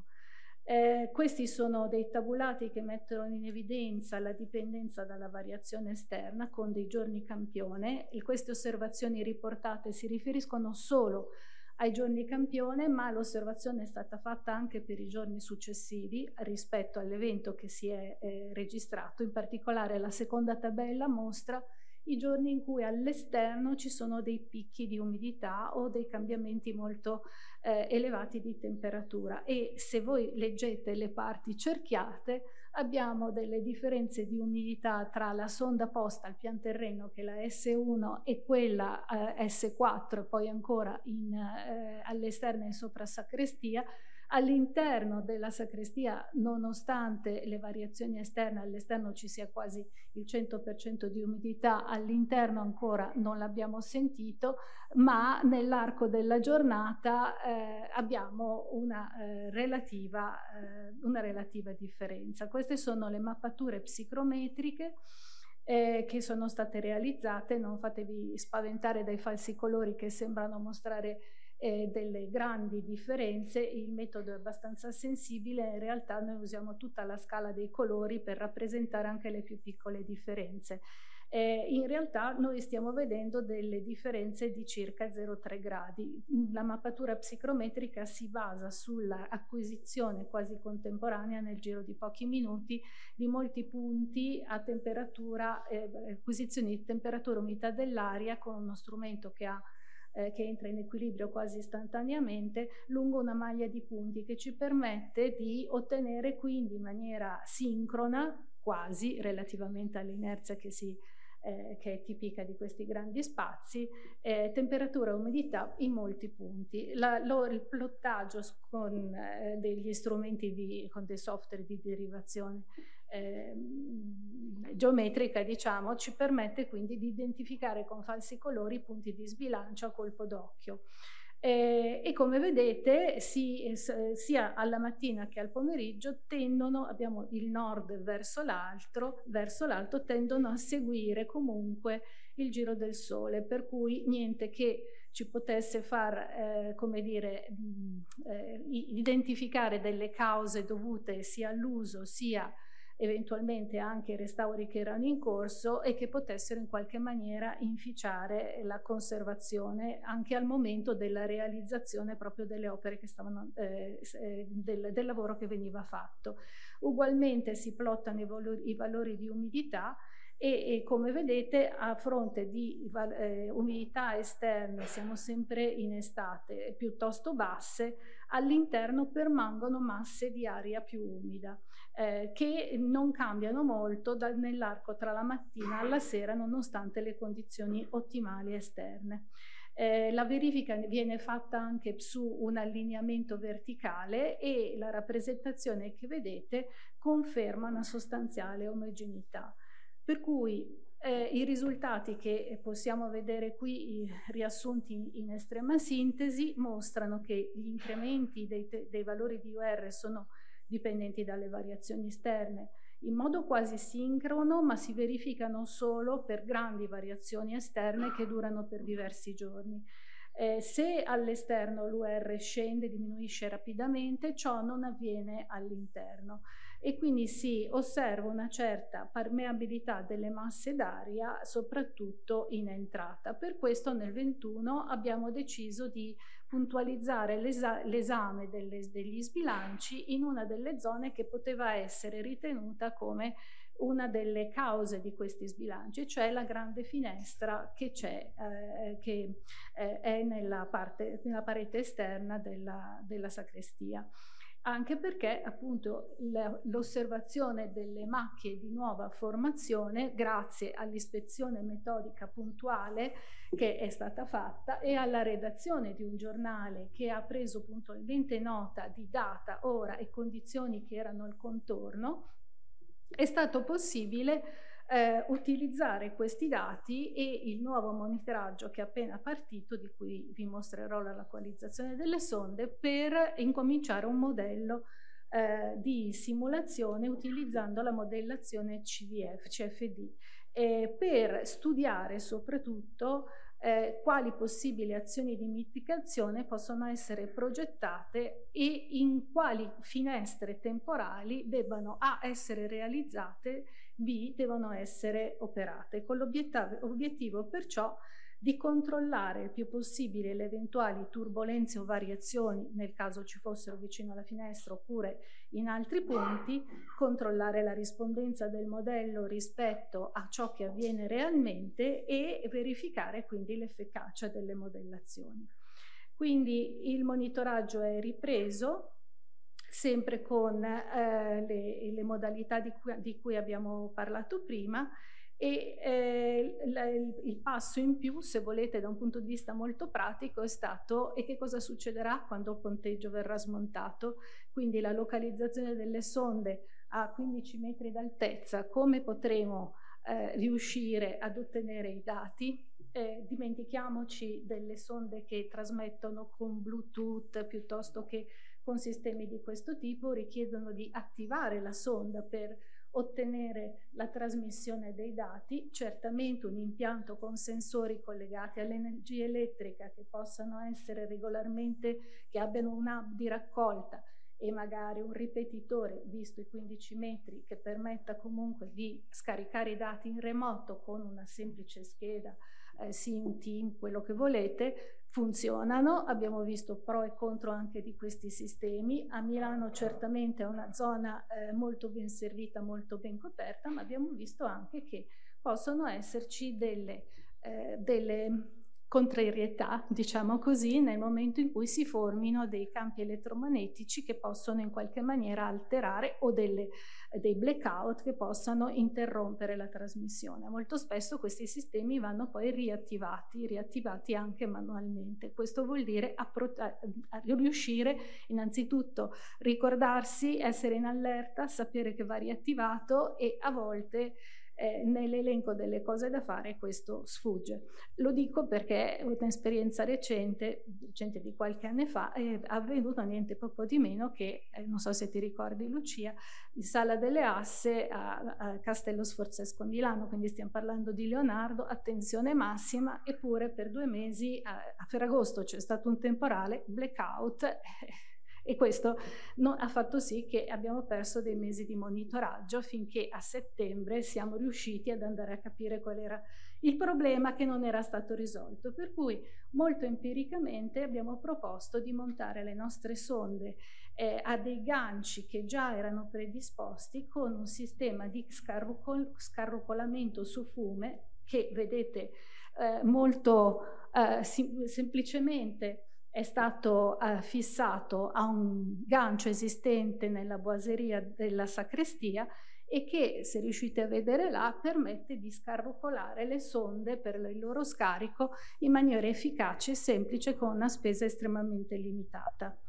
Eh, questi sono dei tabulati che mettono in evidenza la dipendenza dalla variazione esterna con dei giorni campione. E queste osservazioni riportate si riferiscono solo ai giorni campione, ma l'osservazione è stata fatta anche per i giorni successivi rispetto all'evento che si è eh, registrato. In particolare la seconda tabella mostra i giorni in cui all'esterno ci sono dei picchi di umidità o dei cambiamenti molto eh, elevati di temperatura, e se voi leggete le parti cerchiate abbiamo delle differenze di umidità tra la sonda posta al pian terreno, che è la S uno, e quella eh, S quattro, e poi ancora eh, all'esterno e sopra sacrestia. All'interno della sacrestia, nonostante le variazioni esterne, all'esterno ci sia quasi il cento per cento di umidità, all'interno ancora non l'abbiamo sentito, ma nell'arco della giornata eh, abbiamo una, eh, relativa, eh, una relativa differenza. Queste sono le mappature psicometriche eh, che sono state realizzate. Non fatevi spaventare dai falsi colori che sembrano mostrare Eh, delle grandi differenze. Il metodo è abbastanza sensibile, in realtà noi usiamo tutta la scala dei colori per rappresentare anche le più piccole differenze. Eh, in realtà noi stiamo vedendo delle differenze di circa zero virgola tre gradi. La mappatura psicometrica si basa sull'acquisizione quasi contemporanea nel giro di pochi minuti di molti punti a temperatura, eh, acquisizioni di temperatura e umidità dell'aria con uno strumento che ha Eh, che entra in equilibrio quasi istantaneamente lungo una maglia di punti, che ci permette di ottenere quindi in maniera sincrona, quasi relativamente all'inerzia che, si, eh, che è tipica di questi grandi spazi, eh, temperatura e umidità in molti punti. La, lo, il plottaggio con eh, degli strumenti, di, con dei software di derivazione Eh, geometrica, diciamo, ci permette quindi di identificare con falsi colori i punti di sbilancio a colpo d'occhio. Eh, e come vedete si, sia alla mattina che al pomeriggio tendono, abbiamo il nord verso l'alto, verso l'alto tendono a seguire comunque il giro del Sole, per cui niente che ci potesse far, eh, come dire, mh, eh, identificare delle cause dovute sia all'uso sia eventualmente anche i restauri che erano in corso e che potessero in qualche maniera inficiare la conservazione anche al momento della realizzazione proprio delle opere che stavano, eh, del, del lavoro che veniva fatto. Ugualmente si plottano i valori, i valori di umidità e, e come vedete a fronte di eh, umidità esterne, siamo sempre in estate, piuttosto basse, all'interno permangono masse di aria più umida eh, che non cambiano molto nell'arco tra la mattina alla sera, nonostante le condizioni ottimali esterne. Eh, la verifica viene fatta anche su un allineamento verticale e la rappresentazione che vedete conferma una sostanziale omogeneità. Per cui eh, i risultati che possiamo vedere qui riassunti in, in estrema sintesi mostrano che gli incrementi dei, dei valori di U R sono dipendenti dalle variazioni esterne in modo quasi sincrono, ma si verificano solo per grandi variazioni esterne che durano per diversi giorni. Eh, se all'esterno l'U R scende, diminuisce rapidamente, ciò non avviene all'interno e quindi si osserva una certa permeabilità delle masse d'aria, soprattutto in entrata. Per questo nel ventuno abbiamo deciso di puntualizzare l'esa l'esame degli sbilanci in una delle zone che poteva essere ritenuta come una delle cause di questi sbilanci, cioè la grande finestra che c'è, eh, che eh, è nella, parte, nella parete esterna della, della sacrestia. Anche perché appunto l'osservazione delle macchie di nuova formazione, grazie all'ispezione metodica puntuale che è stata fatta e alla redazione di un giornale che ha preso puntualmente nota di data, ora e condizioni che erano al contorno, è stato possibile Eh, utilizzare questi dati e il nuovo monitoraggio che è appena partito, di cui vi mostrerò la localizzazione delle sonde, per incominciare un modello eh, di simulazione utilizzando la modellazione C V F, C F D, eh, per studiare soprattutto eh, quali possibili azioni di mitigazione possono essere progettate e in quali finestre temporali debbano A essere realizzate, B devono essere operate, con l'obiettivo perciò di controllare il più possibile le eventuali turbolenze o variazioni nel caso ci fossero vicino alla finestra oppure in altri punti, controllare la rispondenza del modello rispetto a ciò che avviene realmente e verificare quindi l'efficacia delle modellazioni. Quindi il monitoraggio è ripreso, sempre con eh, le, le modalità di cui, di cui abbiamo parlato prima, e eh, la, il, il passo in più, se volete, da un punto di vista molto pratico è stato: e che cosa succederà quando il ponteggio verrà smontato? Quindi la localizzazione delle sonde a quindici metri d'altezza, come potremo eh, riuscire ad ottenere i dati? Eh, dimentichiamoci delle sonde che trasmettono con Bluetooth piuttosto che con sistemi di questo tipo, richiedono di attivare la sonda per ottenere la trasmissione dei dati. Certamente un impianto con sensori collegati all'energia elettrica che possano essere regolarmente, che abbiano un hub di raccolta e magari un ripetitore, visto i quindici metri, che permetta comunque di scaricare i dati in remoto con una semplice scheda, eh, SIM, TIM, quello che volete, funzionano. Abbiamo visto pro e contro anche di questi sistemi. A Milano certamente è una zona eh, molto ben servita, molto ben coperta, ma abbiamo visto anche che possono esserci delle, eh, delle contrarietà, diciamo così, nel momento in cui si formino dei campi elettromagnetici che possono in qualche maniera alterare, o delle, dei blackout che possano interrompere la trasmissione. Molto spesso questi sistemi vanno poi riattivati, riattivati anche manualmente. Questo vuol dire a, a, a riuscire innanzitutto ricordarsi, essere in allerta, sapere che va riattivato, e a volte Eh, nell'elenco delle cose da fare questo sfugge. Lo dico perché un'esperienza recente, recente di qualche anno fa, è avvenuto niente poco di meno che, eh, non so se ti ricordi Lucia, in Sala delle Asse a, a Castello Sforzesco a Milano, quindi stiamo parlando di Leonardo, attenzione massima, eppure per due mesi a, a Ferragosto c'è stato un temporale, blackout, eh, e questo no, ha fatto sì che abbiamo perso dei mesi di monitoraggio finché a settembre siamo riusciti ad andare a capire qual era il problema che non era stato risolto. Per cui molto empiricamente abbiamo proposto di montare le nostre sonde eh, a dei ganci che già erano predisposti con un sistema di scarrucol- scarrucolamento su fume che vedete eh, molto eh, sim- semplicemente è stato eh, fissato a un gancio esistente nella boiseria della sacrestia e che, se riuscite a vedere là, permette di scarrucolare le sonde per il loro scarico in maniera efficace e semplice con una spesa estremamente limitata.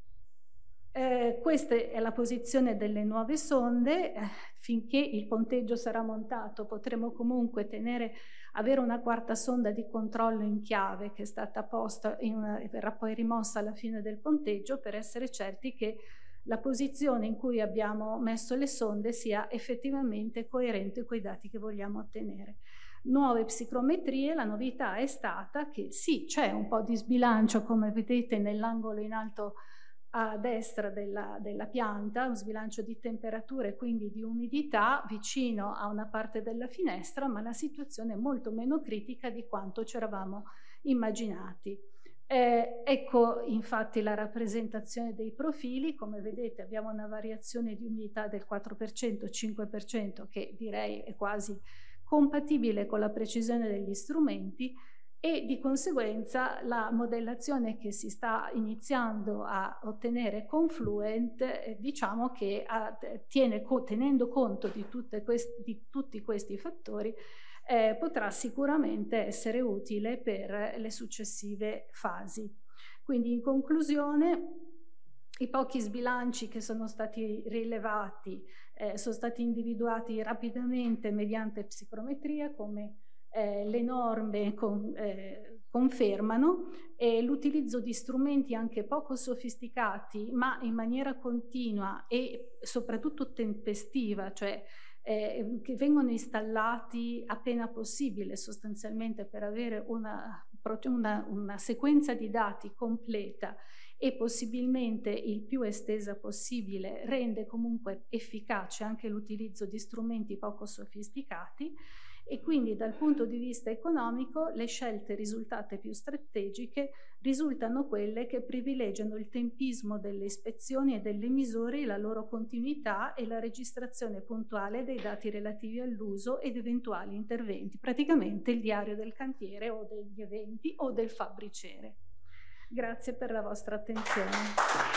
Eh, questa è la posizione delle nuove sonde. Eh, finché il ponteggio sarà montato potremo comunque tenere, avere una quarta sonda di controllo in chiave che è stata posta e verrà poi rimossa alla fine del ponteggio, per essere certi che la posizione in cui abbiamo messo le sonde sia effettivamente coerente con i dati che vogliamo ottenere. Nuove psicometrie, la novità è stata che sì, c'è un po' di sbilancio, come vedete nell'angolo in alto a destra della, della pianta, un sbilancio di temperatura e quindi di umidità vicino a una parte della finestra, ma la situazione è molto meno critica di quanto ci eravamo immaginati. Eh, ecco infatti la rappresentazione dei profili. Come vedete abbiamo una variazione di umidità del quattro per cento, cinque per cento, che direi è quasi compatibile con la precisione degli strumenti, e di conseguenza la modellazione che si sta iniziando a ottenere con Fluent eh, diciamo che ha, tiene, tenendo conto di, tutte queste, di tutti questi fattori, Eh, potrà sicuramente essere utile per le successive fasi. Quindi in conclusione, i pochi sbilanci che sono stati rilevati eh, sono stati individuati rapidamente mediante psicometria, come eh, le norme con, eh, confermano, e l'utilizzo di strumenti anche poco sofisticati ma in maniera continua e soprattutto tempestiva, cioè Eh, che vengono installati appena possibile sostanzialmente per avere una, una, una sequenza di dati completa e possibilmente il più estesa possibile, rende comunque efficace anche l'utilizzo di strumenti poco sofisticati. E quindi dal punto di vista economico le scelte risultate più strategiche risultano quelle che privilegiano il tempismo delle ispezioni e delle misure, la loro continuità e la registrazione puntuale dei dati relativi all'uso ed eventuali interventi, praticamente il diario del cantiere o degli eventi o del fabbriciere. Grazie per la vostra attenzione.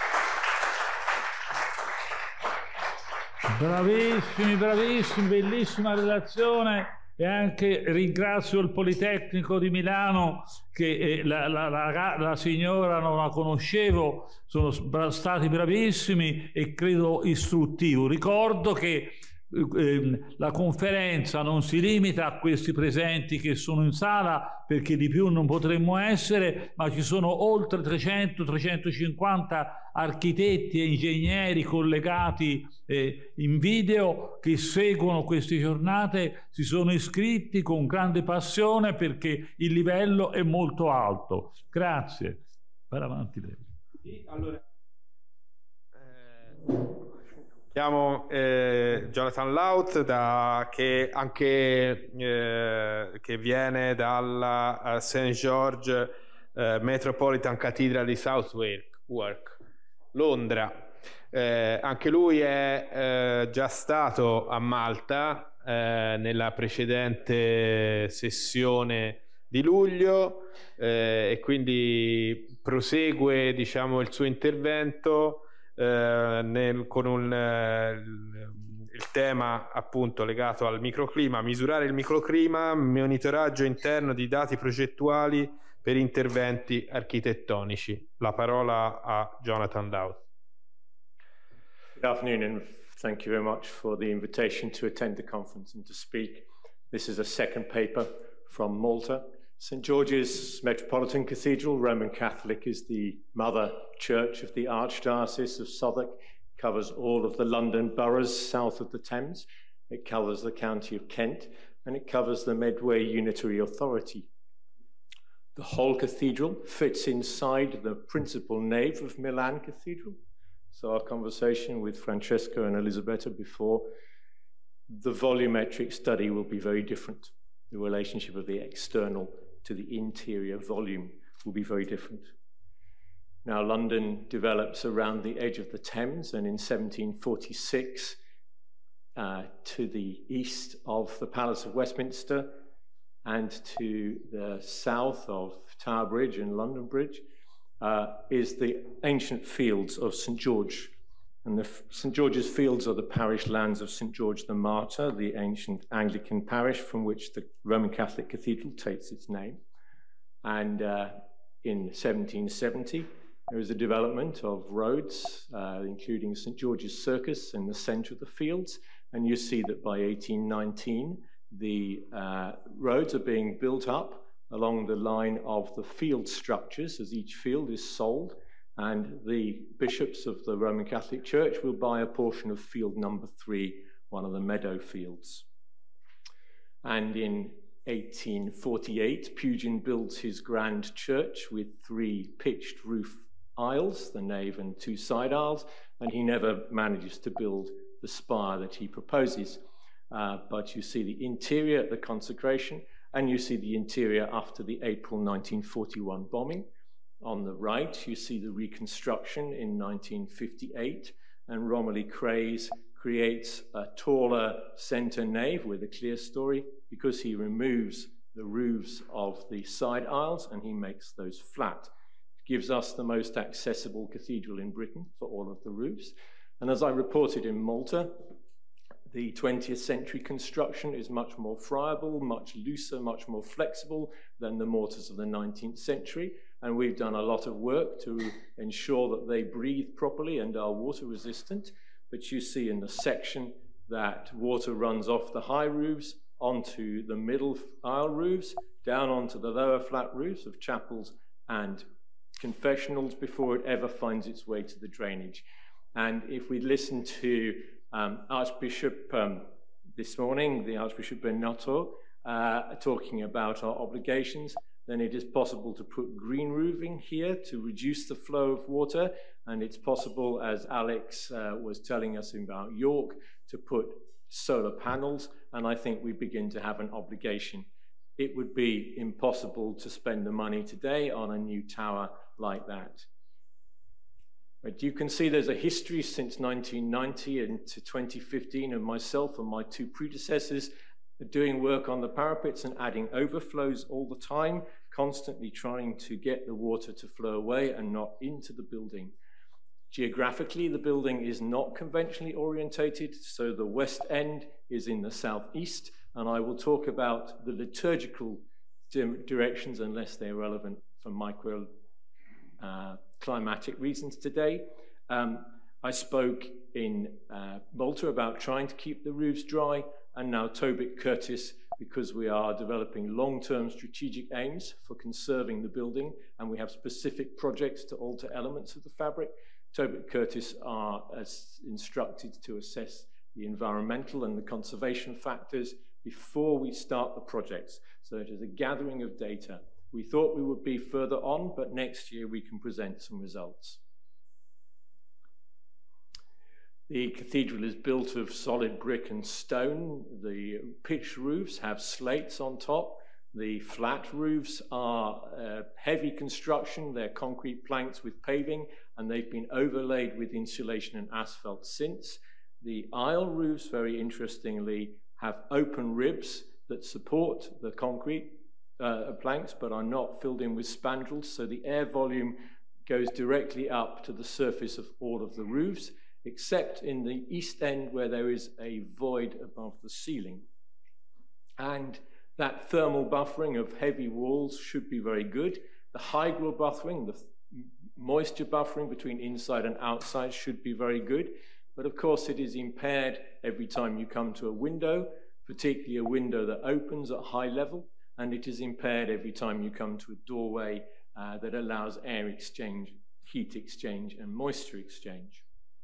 Bravissimi, bravissimi, bellissima relazione, e anche ringrazio il Politecnico di Milano che eh, la, la, la, la signora non la conoscevo, sono stati bravissimi e credo istruttivo. Ricordo che eh, la conferenza non si limita a questi presenti che sono in sala, perché di più non potremmo essere, ma ci sono oltre trecento trecentocinquanta architetti e ingegneri collegati eh, in video che seguono queste giornate, si sono iscritti con grande passione perché il livello è molto alto. Grazie. Vai avanti lei. Sì, allora, eh... Chiamo eh, Jonathan Laut, da, che, anche, eh, che viene dalla uh, Saint George uh, Metropolitan Cathedral di Southwark, Londra. Eh, anche lui è eh, già stato a Malta eh, nella precedente sessione di luglio eh, e quindi prosegue, diciamo, il suo intervento Eh, nel, con un, eh, il tema appunto legato al microclima, misurare il microclima, monitoraggio interno di dati progettuali per interventi architettonici. La parola a Jonathan Laut. Good afternoon, and thank you very much for the invitation to attend the conference and to speak. This is a second paper from Malta. Saint George's Metropolitan Cathedral, Roman Catholic, is the mother church of the Archdiocese of Southwark. It covers all of the London boroughs south of the Thames. It covers the county of Kent, and it covers the Medway Unitary Authority. The whole cathedral fits inside the principal nave of Milan Cathedral. So our conversation with Francesco and Elisabetta before, the volumetric study will be very different. The relationship of the external to the interior volume will be very different. Now, London develops around the edge of the Thames, and in seventeen forty-six, uh, to the east of the Palace of Westminster and to the south of Tower Bridge and London Bridge, uh, is the ancient fields of Saint George. And the Saint George's Fields are the parish lands of Saint George the Martyr, the ancient Anglican parish from which the Roman Catholic Cathedral takes its name. And uh, in seventeen seventy, there was a development of roads, uh, including Saint George's Circus in the center of the fields. And you see that by eighteen nineteen, the uh, roads are being built up along the line of the field structures as each field is sold. And the bishops of the Roman Catholic Church will buy a portion of field number three, one of the meadow fields. And in eighteen forty-eight, Pugin builds his grand church with three pitched roof aisles, the nave and two side aisles, and he never manages to build the spire that he proposes. Uh, but you see the interior at the consecration, and you see the interior after the April nineteen forty-one bombing. On the right, you see the reconstruction in nineteen fifty-eight, and Romilly Craze creates a taller center nave with a clerestory because he removes the roofs of the side aisles and he makes those flat. It gives us the most accessible cathedral in Britain for all of the roofs. And as I reported in Malta, the twentieth century construction is much more friable, much looser, much more flexible than the mortars of the nineteenth century. And we've done a lot of work to ensure that they breathe properly and are water resistant. But you see in the section that water runs off the high roofs onto the middle aisle roofs, down onto the lower flat roofs of chapels and confessionals before it ever finds its way to the drainage. And if we listen to um, Archbishop um, this morning, the Archbishop Benotto, uh, talking about our obligations, then it is possible to put green roofing here to reduce the flow of water. And it's possible, as Alex uh, was telling us about York, to put solar panels. And I think we begin to have an obligation. It would be impossible to spend the money today on a new tower like that. But you can see there's a history since nineteen ninety and to twenty fifteen of myself and my two predecessors doing work on the parapets and adding overflows all the time, constantly trying to get the water to flow away and not into the building. Geographically, the building is not conventionally orientated, so the west end is in the southeast, and I will talk about the liturgical directions unless they're relevant for micro uh, climatic reasons today. Um, I spoke in uh, Malta about trying to keep the roofs dry, and now Tobic Curtis, because we are developing long-term strategic aims for conserving the building, and we have specific projects to alter elements of the fabric. Tobic Curtis are as instructed to assess the environmental and the conservation factors before we start the projects. So it is a gathering of data. We thought we would be further on, but next year we can present some results. The cathedral is built of solid brick and stone. The pitched roofs have slates on top. The flat roofs are uh, heavy construction. They're concrete planks with paving, and they've been overlaid with insulation and asphalt since. The aisle roofs, very interestingly, have open ribs that support the concrete uh, planks, but are not filled in with spandrels, so the air volume goes directly up to the surface of all of the roofs, except in the east end where there is a void above the ceiling. And that thermal buffering of heavy walls should be very good. The hygral buffering, the moisture buffering between inside and outside should be very good. But of course it is impaired every time you come to a window, particularly a window that opens at high level, and it is impaired every time you come to a doorway uh, that allows air exchange, heat exchange, and moisture exchange.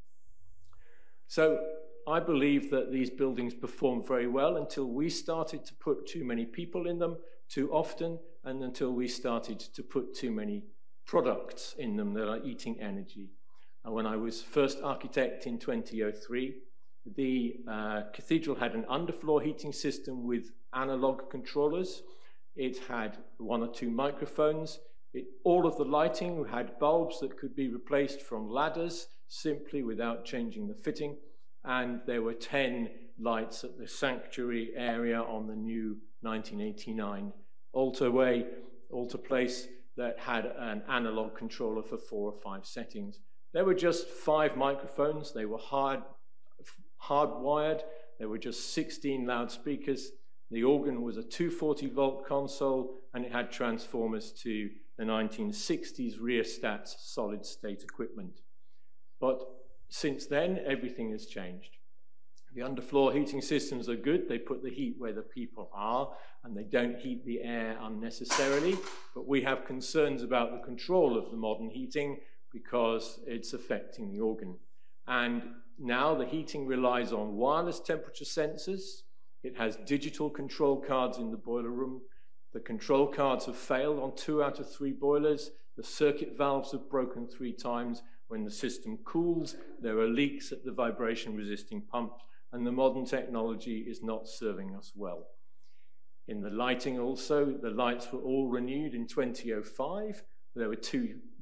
So I believe that these buildings performed very well until we started to put too many people in them too often, and until we started to put too many products in them that are eating energy. And when I was first architect in two thousand three, the uh, cathedral had an underfloor heating system with analog controllers. It had one or two microphones. It, all of the lighting had bulbs that could be replaced from ladders simply without changing the fitting. And there were ten lights at the sanctuary area on the new nineteen eighty-nine altar way, altar place that had an analog controller for four or five settings. There were just five microphones. They were hard, hardwired. There were just sixteen loudspeakers. The organ was a two hundred forty volt console, and it had transformers to the nineteen sixties rheostats solid state equipment. But since then, everything has changed. The underfloor heating systems are good. They put the heat where the people are, and they don't heat the air unnecessarily. But we have concerns about the control of the modern heating because it's affecting the organ. And now the heating relies on wireless temperature sensors. It has digital control cards in the boiler room. The control cards have failed on two out of three boilers. The circuit valves have broken three times. When the system cools, there are leaks at the vibration-resisting pumps, and the modern technology is not serving us well. In the lighting also, the lights were all renewed in two thousand five. There were two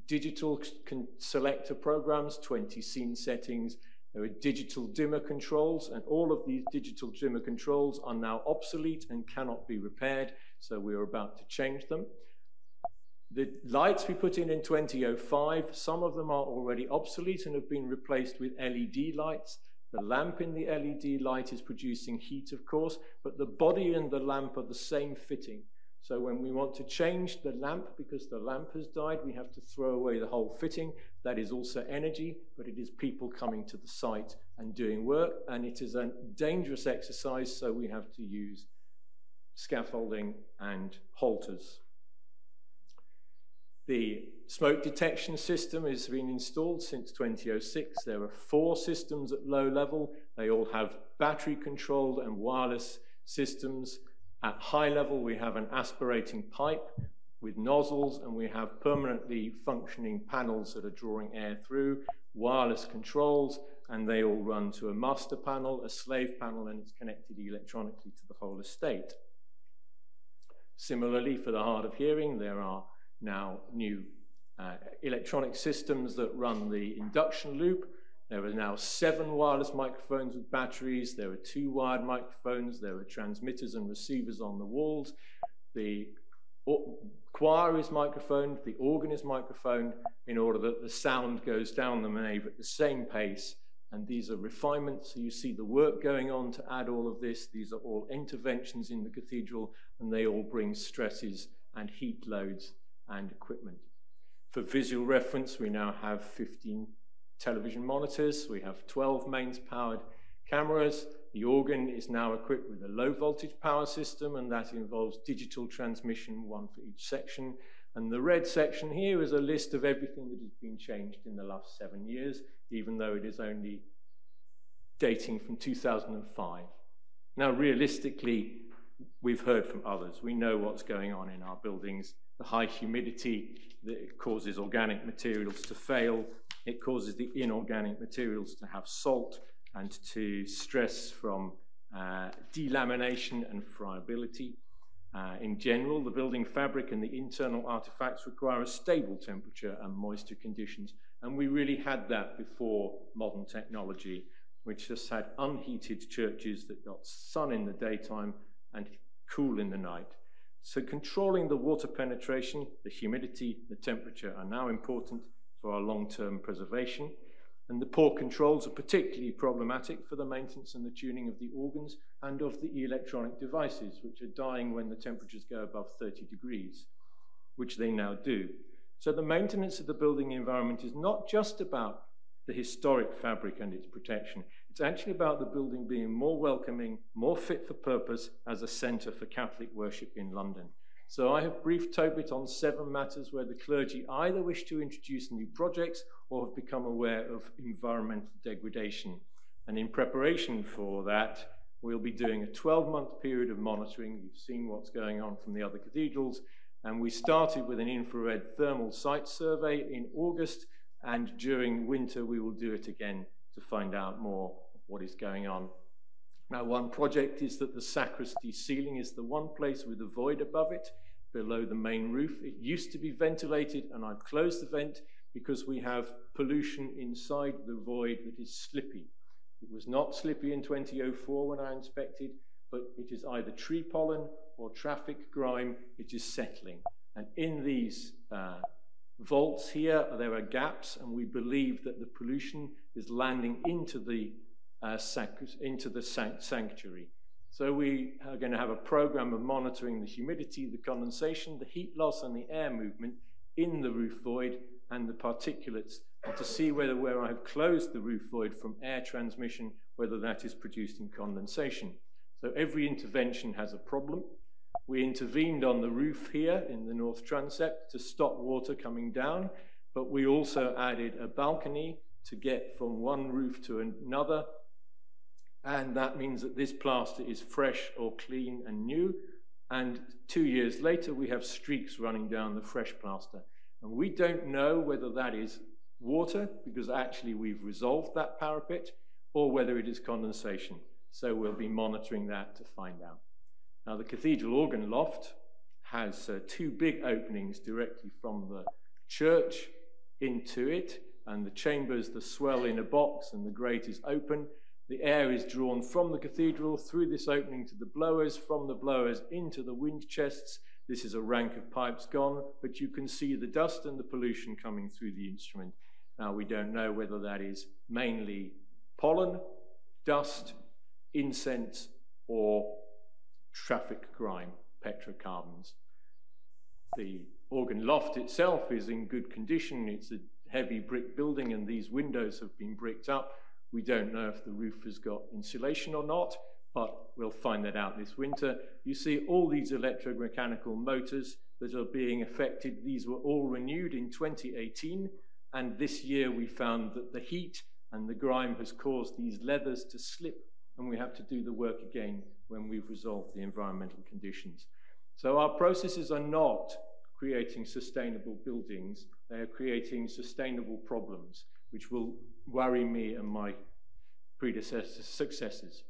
digital selector programs, twenty scene settings. There are digital dimmer controls, and all of these digital dimmer controls are now obsolete and cannot be repaired, so we are about to change them. The lights we put in in two thousand five, some of them are already obsolete and have been replaced with L E D lights. The lamp in the L E D light is producing heat, of course, but the body and the lamp are the same fitting. So when we want to change the lamp because the lamp has died, we have to throw away the whole fitting. That is also energy, but it is people coming to the site and doing work, and it is a dangerous exercise, so we have to use scaffolding and halters. The smoke detection system has been installed since two thousand six. There are four systems at low level. They all have battery-controlled and wireless systems. At high level, we have an aspirating pipe with nozzles, and we have permanently functioning panels that are drawing air through, wireless controls, and they all run to a master panel, a slave panel, and it's connected electronically to the whole estate. Similarly, for the hard of hearing, there are now new uh, electronic systems that run the induction loop. There are now seven wireless microphones with batteries. There are two wired microphones. There are transmitters and receivers on the walls. The choir is microphoned. The organ is microphoned in order that the sound goes down the nave at the same pace. And these are refinements. So you see the work going on to add all of this. These are all interventions in the cathedral, and they all bring stresses and heat loads and equipment. For visual reference, we now have fifteen television monitors. We have twelve mains-powered cameras. The organ is now equipped with a low-voltage power system, and that involves digital transmission, one for each section. And the red section here is a list of everything that has been changed in the last seven years, even though it is only dating from two thousand five. Now, realistically, we've heard from others. We know what's going on in our buildings. The high humidity that causes organic materials to fail. It causes the inorganic materials to have salt and to stress from uh, delamination and friability. Uh, in general, the building fabric and the internal artifacts require a stable temperature and moisture conditions, and we really had that before modern technology, which just had unheated churches that got sun in the daytime and cool in the night. So controlling the water penetration, the humidity, the temperature are now important for our long-term preservation. And the poor controls are particularly problematic for the maintenance and the tuning of the organs and of the electronic devices, which are dying when the temperatures go above thirty degrees, which they now do. So the maintenance of the building environment is not just about the historic fabric and its protection. It's actually about the building being more welcoming, more fit for purpose as a centre for Catholic worship in London. So I have briefed Tobit on seven matters where the clergy either wish to introduce new projects or have become aware of environmental degradation. And in preparation for that, we'll be doing a twelve-month period of monitoring. You've seen what's going on from the other cathedrals. And we started with an infrared thermal site survey in August, and during winter we will do it again to find out more of what is going on. Now, one project is that the sacristy ceiling is the one place with a void above it, below the main roof. It used to be ventilated, and I've closed the vent because we have pollution inside the void that is slippy. It was not slippy in twenty oh four when I inspected, but it is either tree pollen or traffic grime. It is settling. And in these uh, vaults here, there are gaps, and we believe that the pollution is landing into the Uh, into the sanctuary. So we are going to have a program of monitoring the humidity, the condensation, the heat loss, and the air movement in the roof void and the particulates, and to see whether where I have closed the roof void from air transmission, whether that is produced in condensation. So every intervention has a problem. We intervened on the roof here in the north transept to stop water coming down, but we also added a balcony to get from one roof to another. And that means that this plaster is fresh or clean and new. And two years later, we have streaks running down the fresh plaster. And we don't know whether that is water, because actually we've resolved that parapet, or whether it is condensation. So we'll be monitoring that to find out. Now, the cathedral organ loft has uh, two big openings directly from the church into it, and the chambers, the swell in a box, and the grate is open. The air is drawn from the cathedral through this opening to the blowers, from the blowers into the wind chests. This is a rank of pipes gone, but you can see the dust and the pollution coming through the instrument. Now, we don't know whether that is mainly pollen, dust, incense, or traffic grime, petrocarbons. The organ loft itself is in good condition. It's a heavy brick building, and these windows have been bricked up. We don't know if the roof has got insulation or not, but we'll find that out this winter. You see all these electromechanical motors that are being affected. These were all renewed in twenty eighteen, and this year we found that the heat and the grime has caused these leathers to slip, and we have to do the work again when we've resolved the environmental conditions. So our processes are not creating sustainable buildings, they are creating sustainable problems, which will worry me and my predecessors, successors.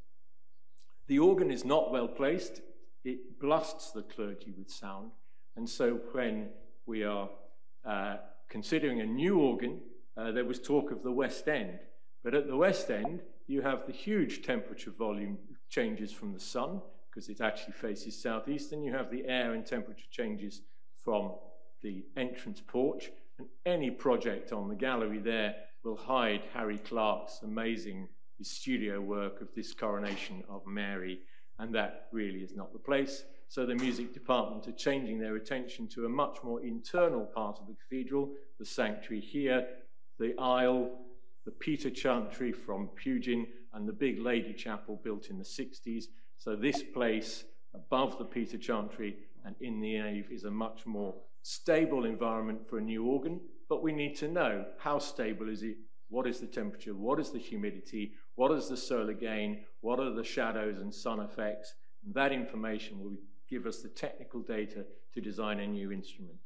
The organ is not well placed. It blasts the clergy with sound. And so when we are uh, considering a new organ, uh, there was talk of the West End. But at the West End, you have the huge temperature volume changes from the sun, because it actually faces southeast, and you have the air and temperature changes from the entrance porch. And any project on the gallery there will hide Harry Clarke's amazing studio work of this coronation of Mary, and that really is not the place. So the music department are changing their attention to a much more internal part of the cathedral, the sanctuary here, the aisle, the Peter Chantry from Pugin, and the big Lady Chapel built in the sixties. So this place above the Peter Chantry and in the nave is a much more stable environment for a new organ, but we need to know how stable is it, what is the temperature, what is the humidity, what is the solar gain, what are the shadows and sun effects, and that information will give us the technical data to design a new instrument.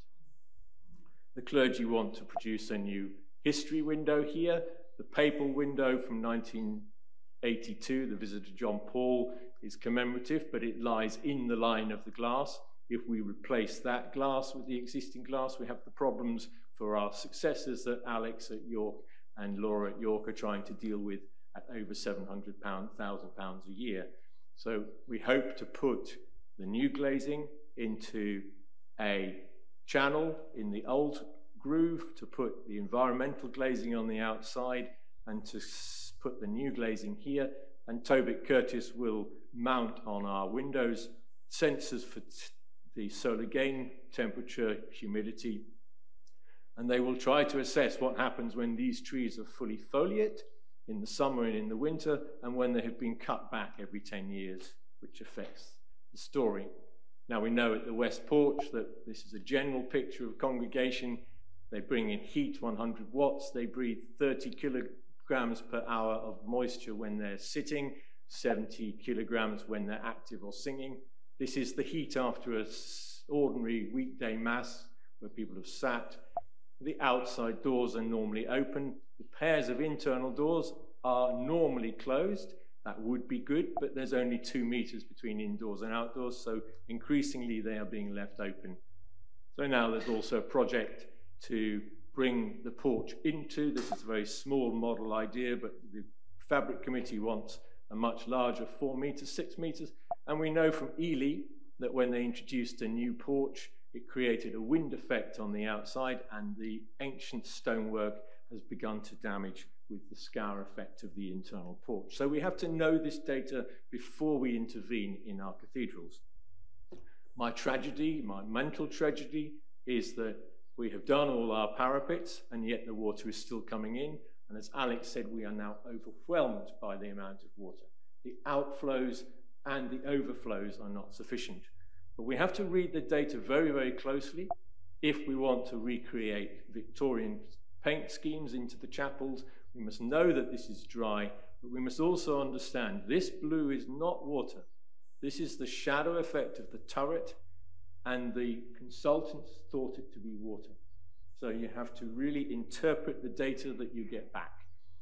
The clergy want to produce a new history window here. The papal window from nineteen eighty-two, the visit to John Paul, is commemorative, but it lies in the line of the glass. If we replace that glass with the existing glass, we have the problems for our successors that Alex at York and Laura at York are trying to deal with at over seven hundred thousand pounds a year. So we hope to put the new glazing into a channel in the old groove, to put the environmental glazing on the outside, and to put the new glazing here. And Tobic Curtis will mount on our windows sensors for the solar gain, temperature, humidity, and they will try to assess what happens when these trees are fully foliate in the summer and in the winter, and when they have been cut back every ten years, which affects the story. Now we know at the West Porch that this is a general picture of congregation. They bring in heat, one hundred watts, they breathe thirty kilograms per hour of moisture when they're sitting, seventy kilograms when they're active or singing. This is the heat after an ordinary weekday mass where people have sat. The outside doors are normally open. The pairs of internal doors are normally closed. That would be good, but there's only two meters between indoors and outdoors, so increasingly they are being left open. So now there's also a project to bring the porch into, this is a very small model idea, but the Fabric Committee wants a much larger, four meters, six meters, and we know from Ely that when they introduced a new porch, it created a wind effect on the outside, and the ancient stonework has begun to damage with the scour effect of the internal porch. So we have to know this data before we intervene in our cathedrals. My tragedy, my mental tragedy, is that we have done all our parapets, and yet the water is still coming in. And as Alex said, we are now overwhelmed by the amount of water. The outflows and the overflows are not sufficient. But we have to read the data very, very closely if we want to recreate Victorian paint schemes into the chapels. We must know that this is dry, but we must also understand this blue is not water. This is the shadow effect of the turret, and the consultants thought it to be water. So you have to really interpret the data that you get back.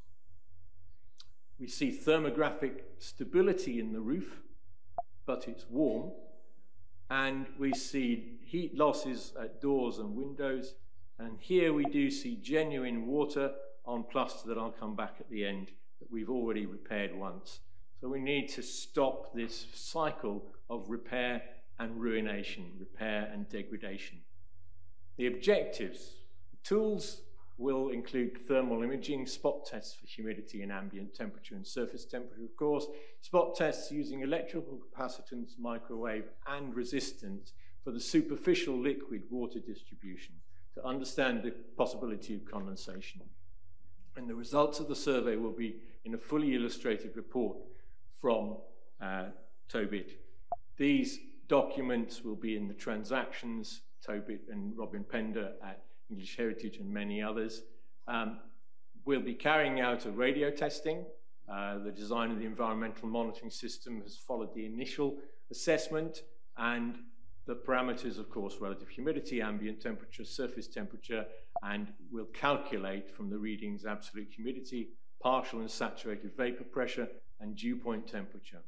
We see thermographic stability in the roof, but it's warm. And we see heat losses at doors and windows, And here we do see genuine water on plaster that I'll come back at the end that we've already repaired once. So we need to stop this cycle of repair and ruination, repair and degradation. The objectives, the tools will include thermal imaging, spot tests for humidity and ambient temperature and surface temperature, of course, spot tests using electrical capacitance, microwave and resistance for the superficial liquid water distribution to understand the possibility of condensation. And the results of the survey will be in a fully illustrated report from uh, Tobit. These documents will be in the transactions, Tobit and Robin Pender at English Heritage and many others. Um, we'll be carrying out a radio testing. Uh, the design of the environmental monitoring system has followed the initial assessment, and the parameters, of course, relative humidity, ambient temperature, surface temperature, and we'll calculate from the readings absolute humidity, partial and saturated vapor pressure, and dew point temperature.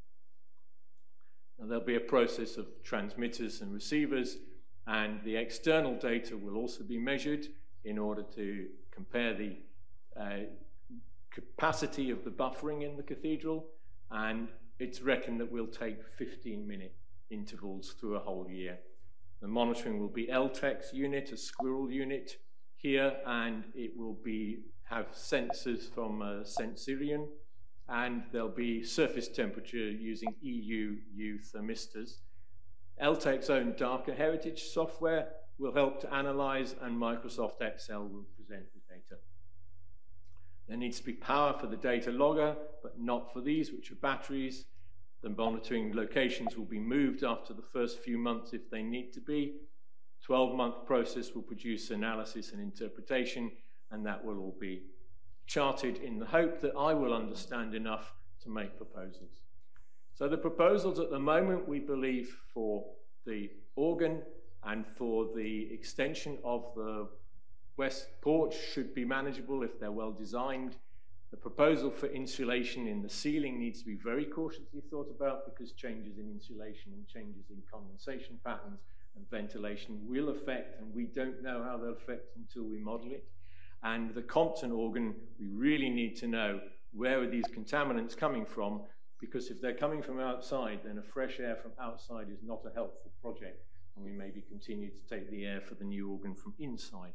Now, there'll be a process of transmitters and receivers, and the external data will also be measured in order to compare the uh, capacity of the buffering in the cathedral, and it's reckoned that we'll take fifteen minute intervals through a whole year. The monitoring will be L TEX unit, a squirrel unit here, and it will be have sensors from uh, Sensirion, and there'll be surface temperature using E U U thermistors. L TEC's own Darker Heritage software will help to analyze, and Microsoft Excel will present the data. There needs to be power for the data logger, but not for these, which are batteries. The monitoring locations will be moved after the first few months if they need to be. twelve month process will produce analysis and interpretation, and that will all be charted in the hope that I will understand enough to make proposals. So the proposals at the moment, we believe, for the organ and for the extension of the west porch should be manageable if they're well designed. The proposal for insulation in the ceiling needs to be very cautiously thought about, because changes in insulation and changes in condensation patterns and ventilation will affect, and we don't know how they'll affect until we model it. And the Compton organ, we really need to know where are these contaminants coming from, because if they're coming from outside, then a fresh air from outside is not a helpful project, and we maybe continue to take the air for the new organ from inside.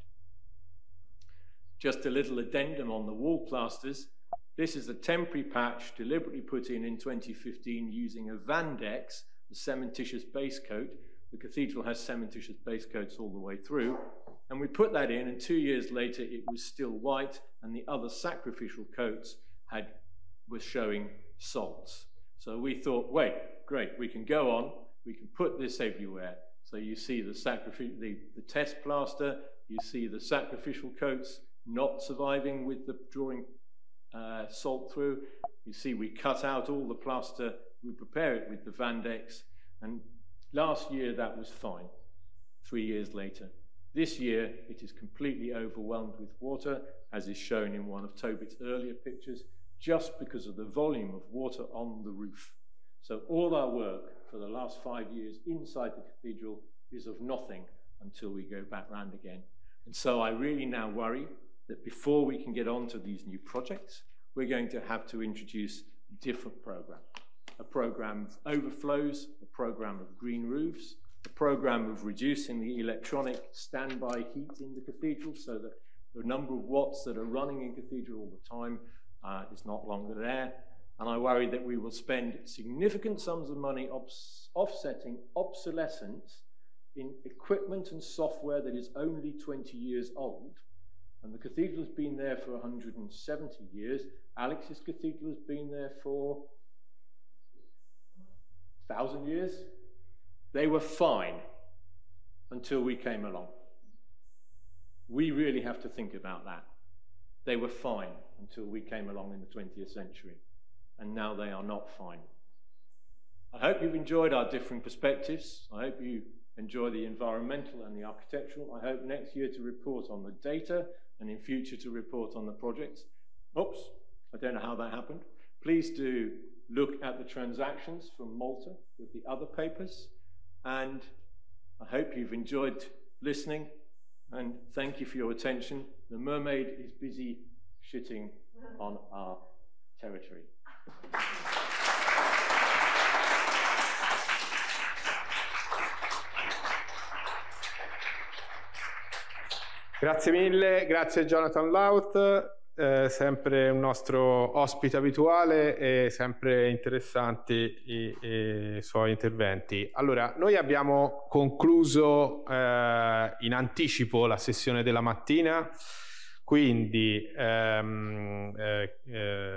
Just a little addendum on the wall plasters. This is a temporary patch deliberately put in in twenty fifteen using a Vandex, the cementitious base coat. The cathedral has cementitious base coats all the way through. And we put that in, and two years later it was still white, and the other sacrificial coats had, were showing salts. So we thought, wait, great, we can go on, we can put this everywhere. So you see the, sacrific the, the test plaster, you see the sacrificial coats not surviving with the drawing uh, salt through. You see we cut out all the plaster, we prepare it with the Vandex, and last year that was fine, three years later. This year it is completely overwhelmed with water, as is shown in one of Tobit's earlier pictures, just because of the volume of water on the roof. So all our work for the last five years inside the cathedral is of nothing until we go back round again. And so I really now worry that before we can get on to these new projects, we're going to have to introduce a different program. A program of overflows, a program of green roofs, a program of reducing the electronic standby heat in the cathedral so that the number of watts that are running in cathedral all the time uh, is not longer there. And I worry that we will spend significant sums of money offsetting obsolescence in equipment and software that is only twenty years old. And the cathedral has been there for one hundred seventy years. Alex's cathedral has been there for one thousand years. They were fine until we came along. We really have to think about that. They were fine until we came along in the twentieth century, and now they are not fine. I hope you've enjoyed our differing perspectives. I hope you enjoy the environmental and the architectural. I hope next year to report on the data, and in future to report on the projects. Oops, I don't know how that happened. Please do look at the transactions from Malta with the other papers, and I hope you've enjoyed listening. And thank you for your attention. The mermaid is busy shitting on our territory. Grazie mille, grazie Jonathan Laut, eh, sempre un nostro ospite abituale e sempre interessanti i, i suoi interventi. Allora, noi abbiamo concluso eh, in anticipo la sessione della mattina, quindi ehm, eh, eh,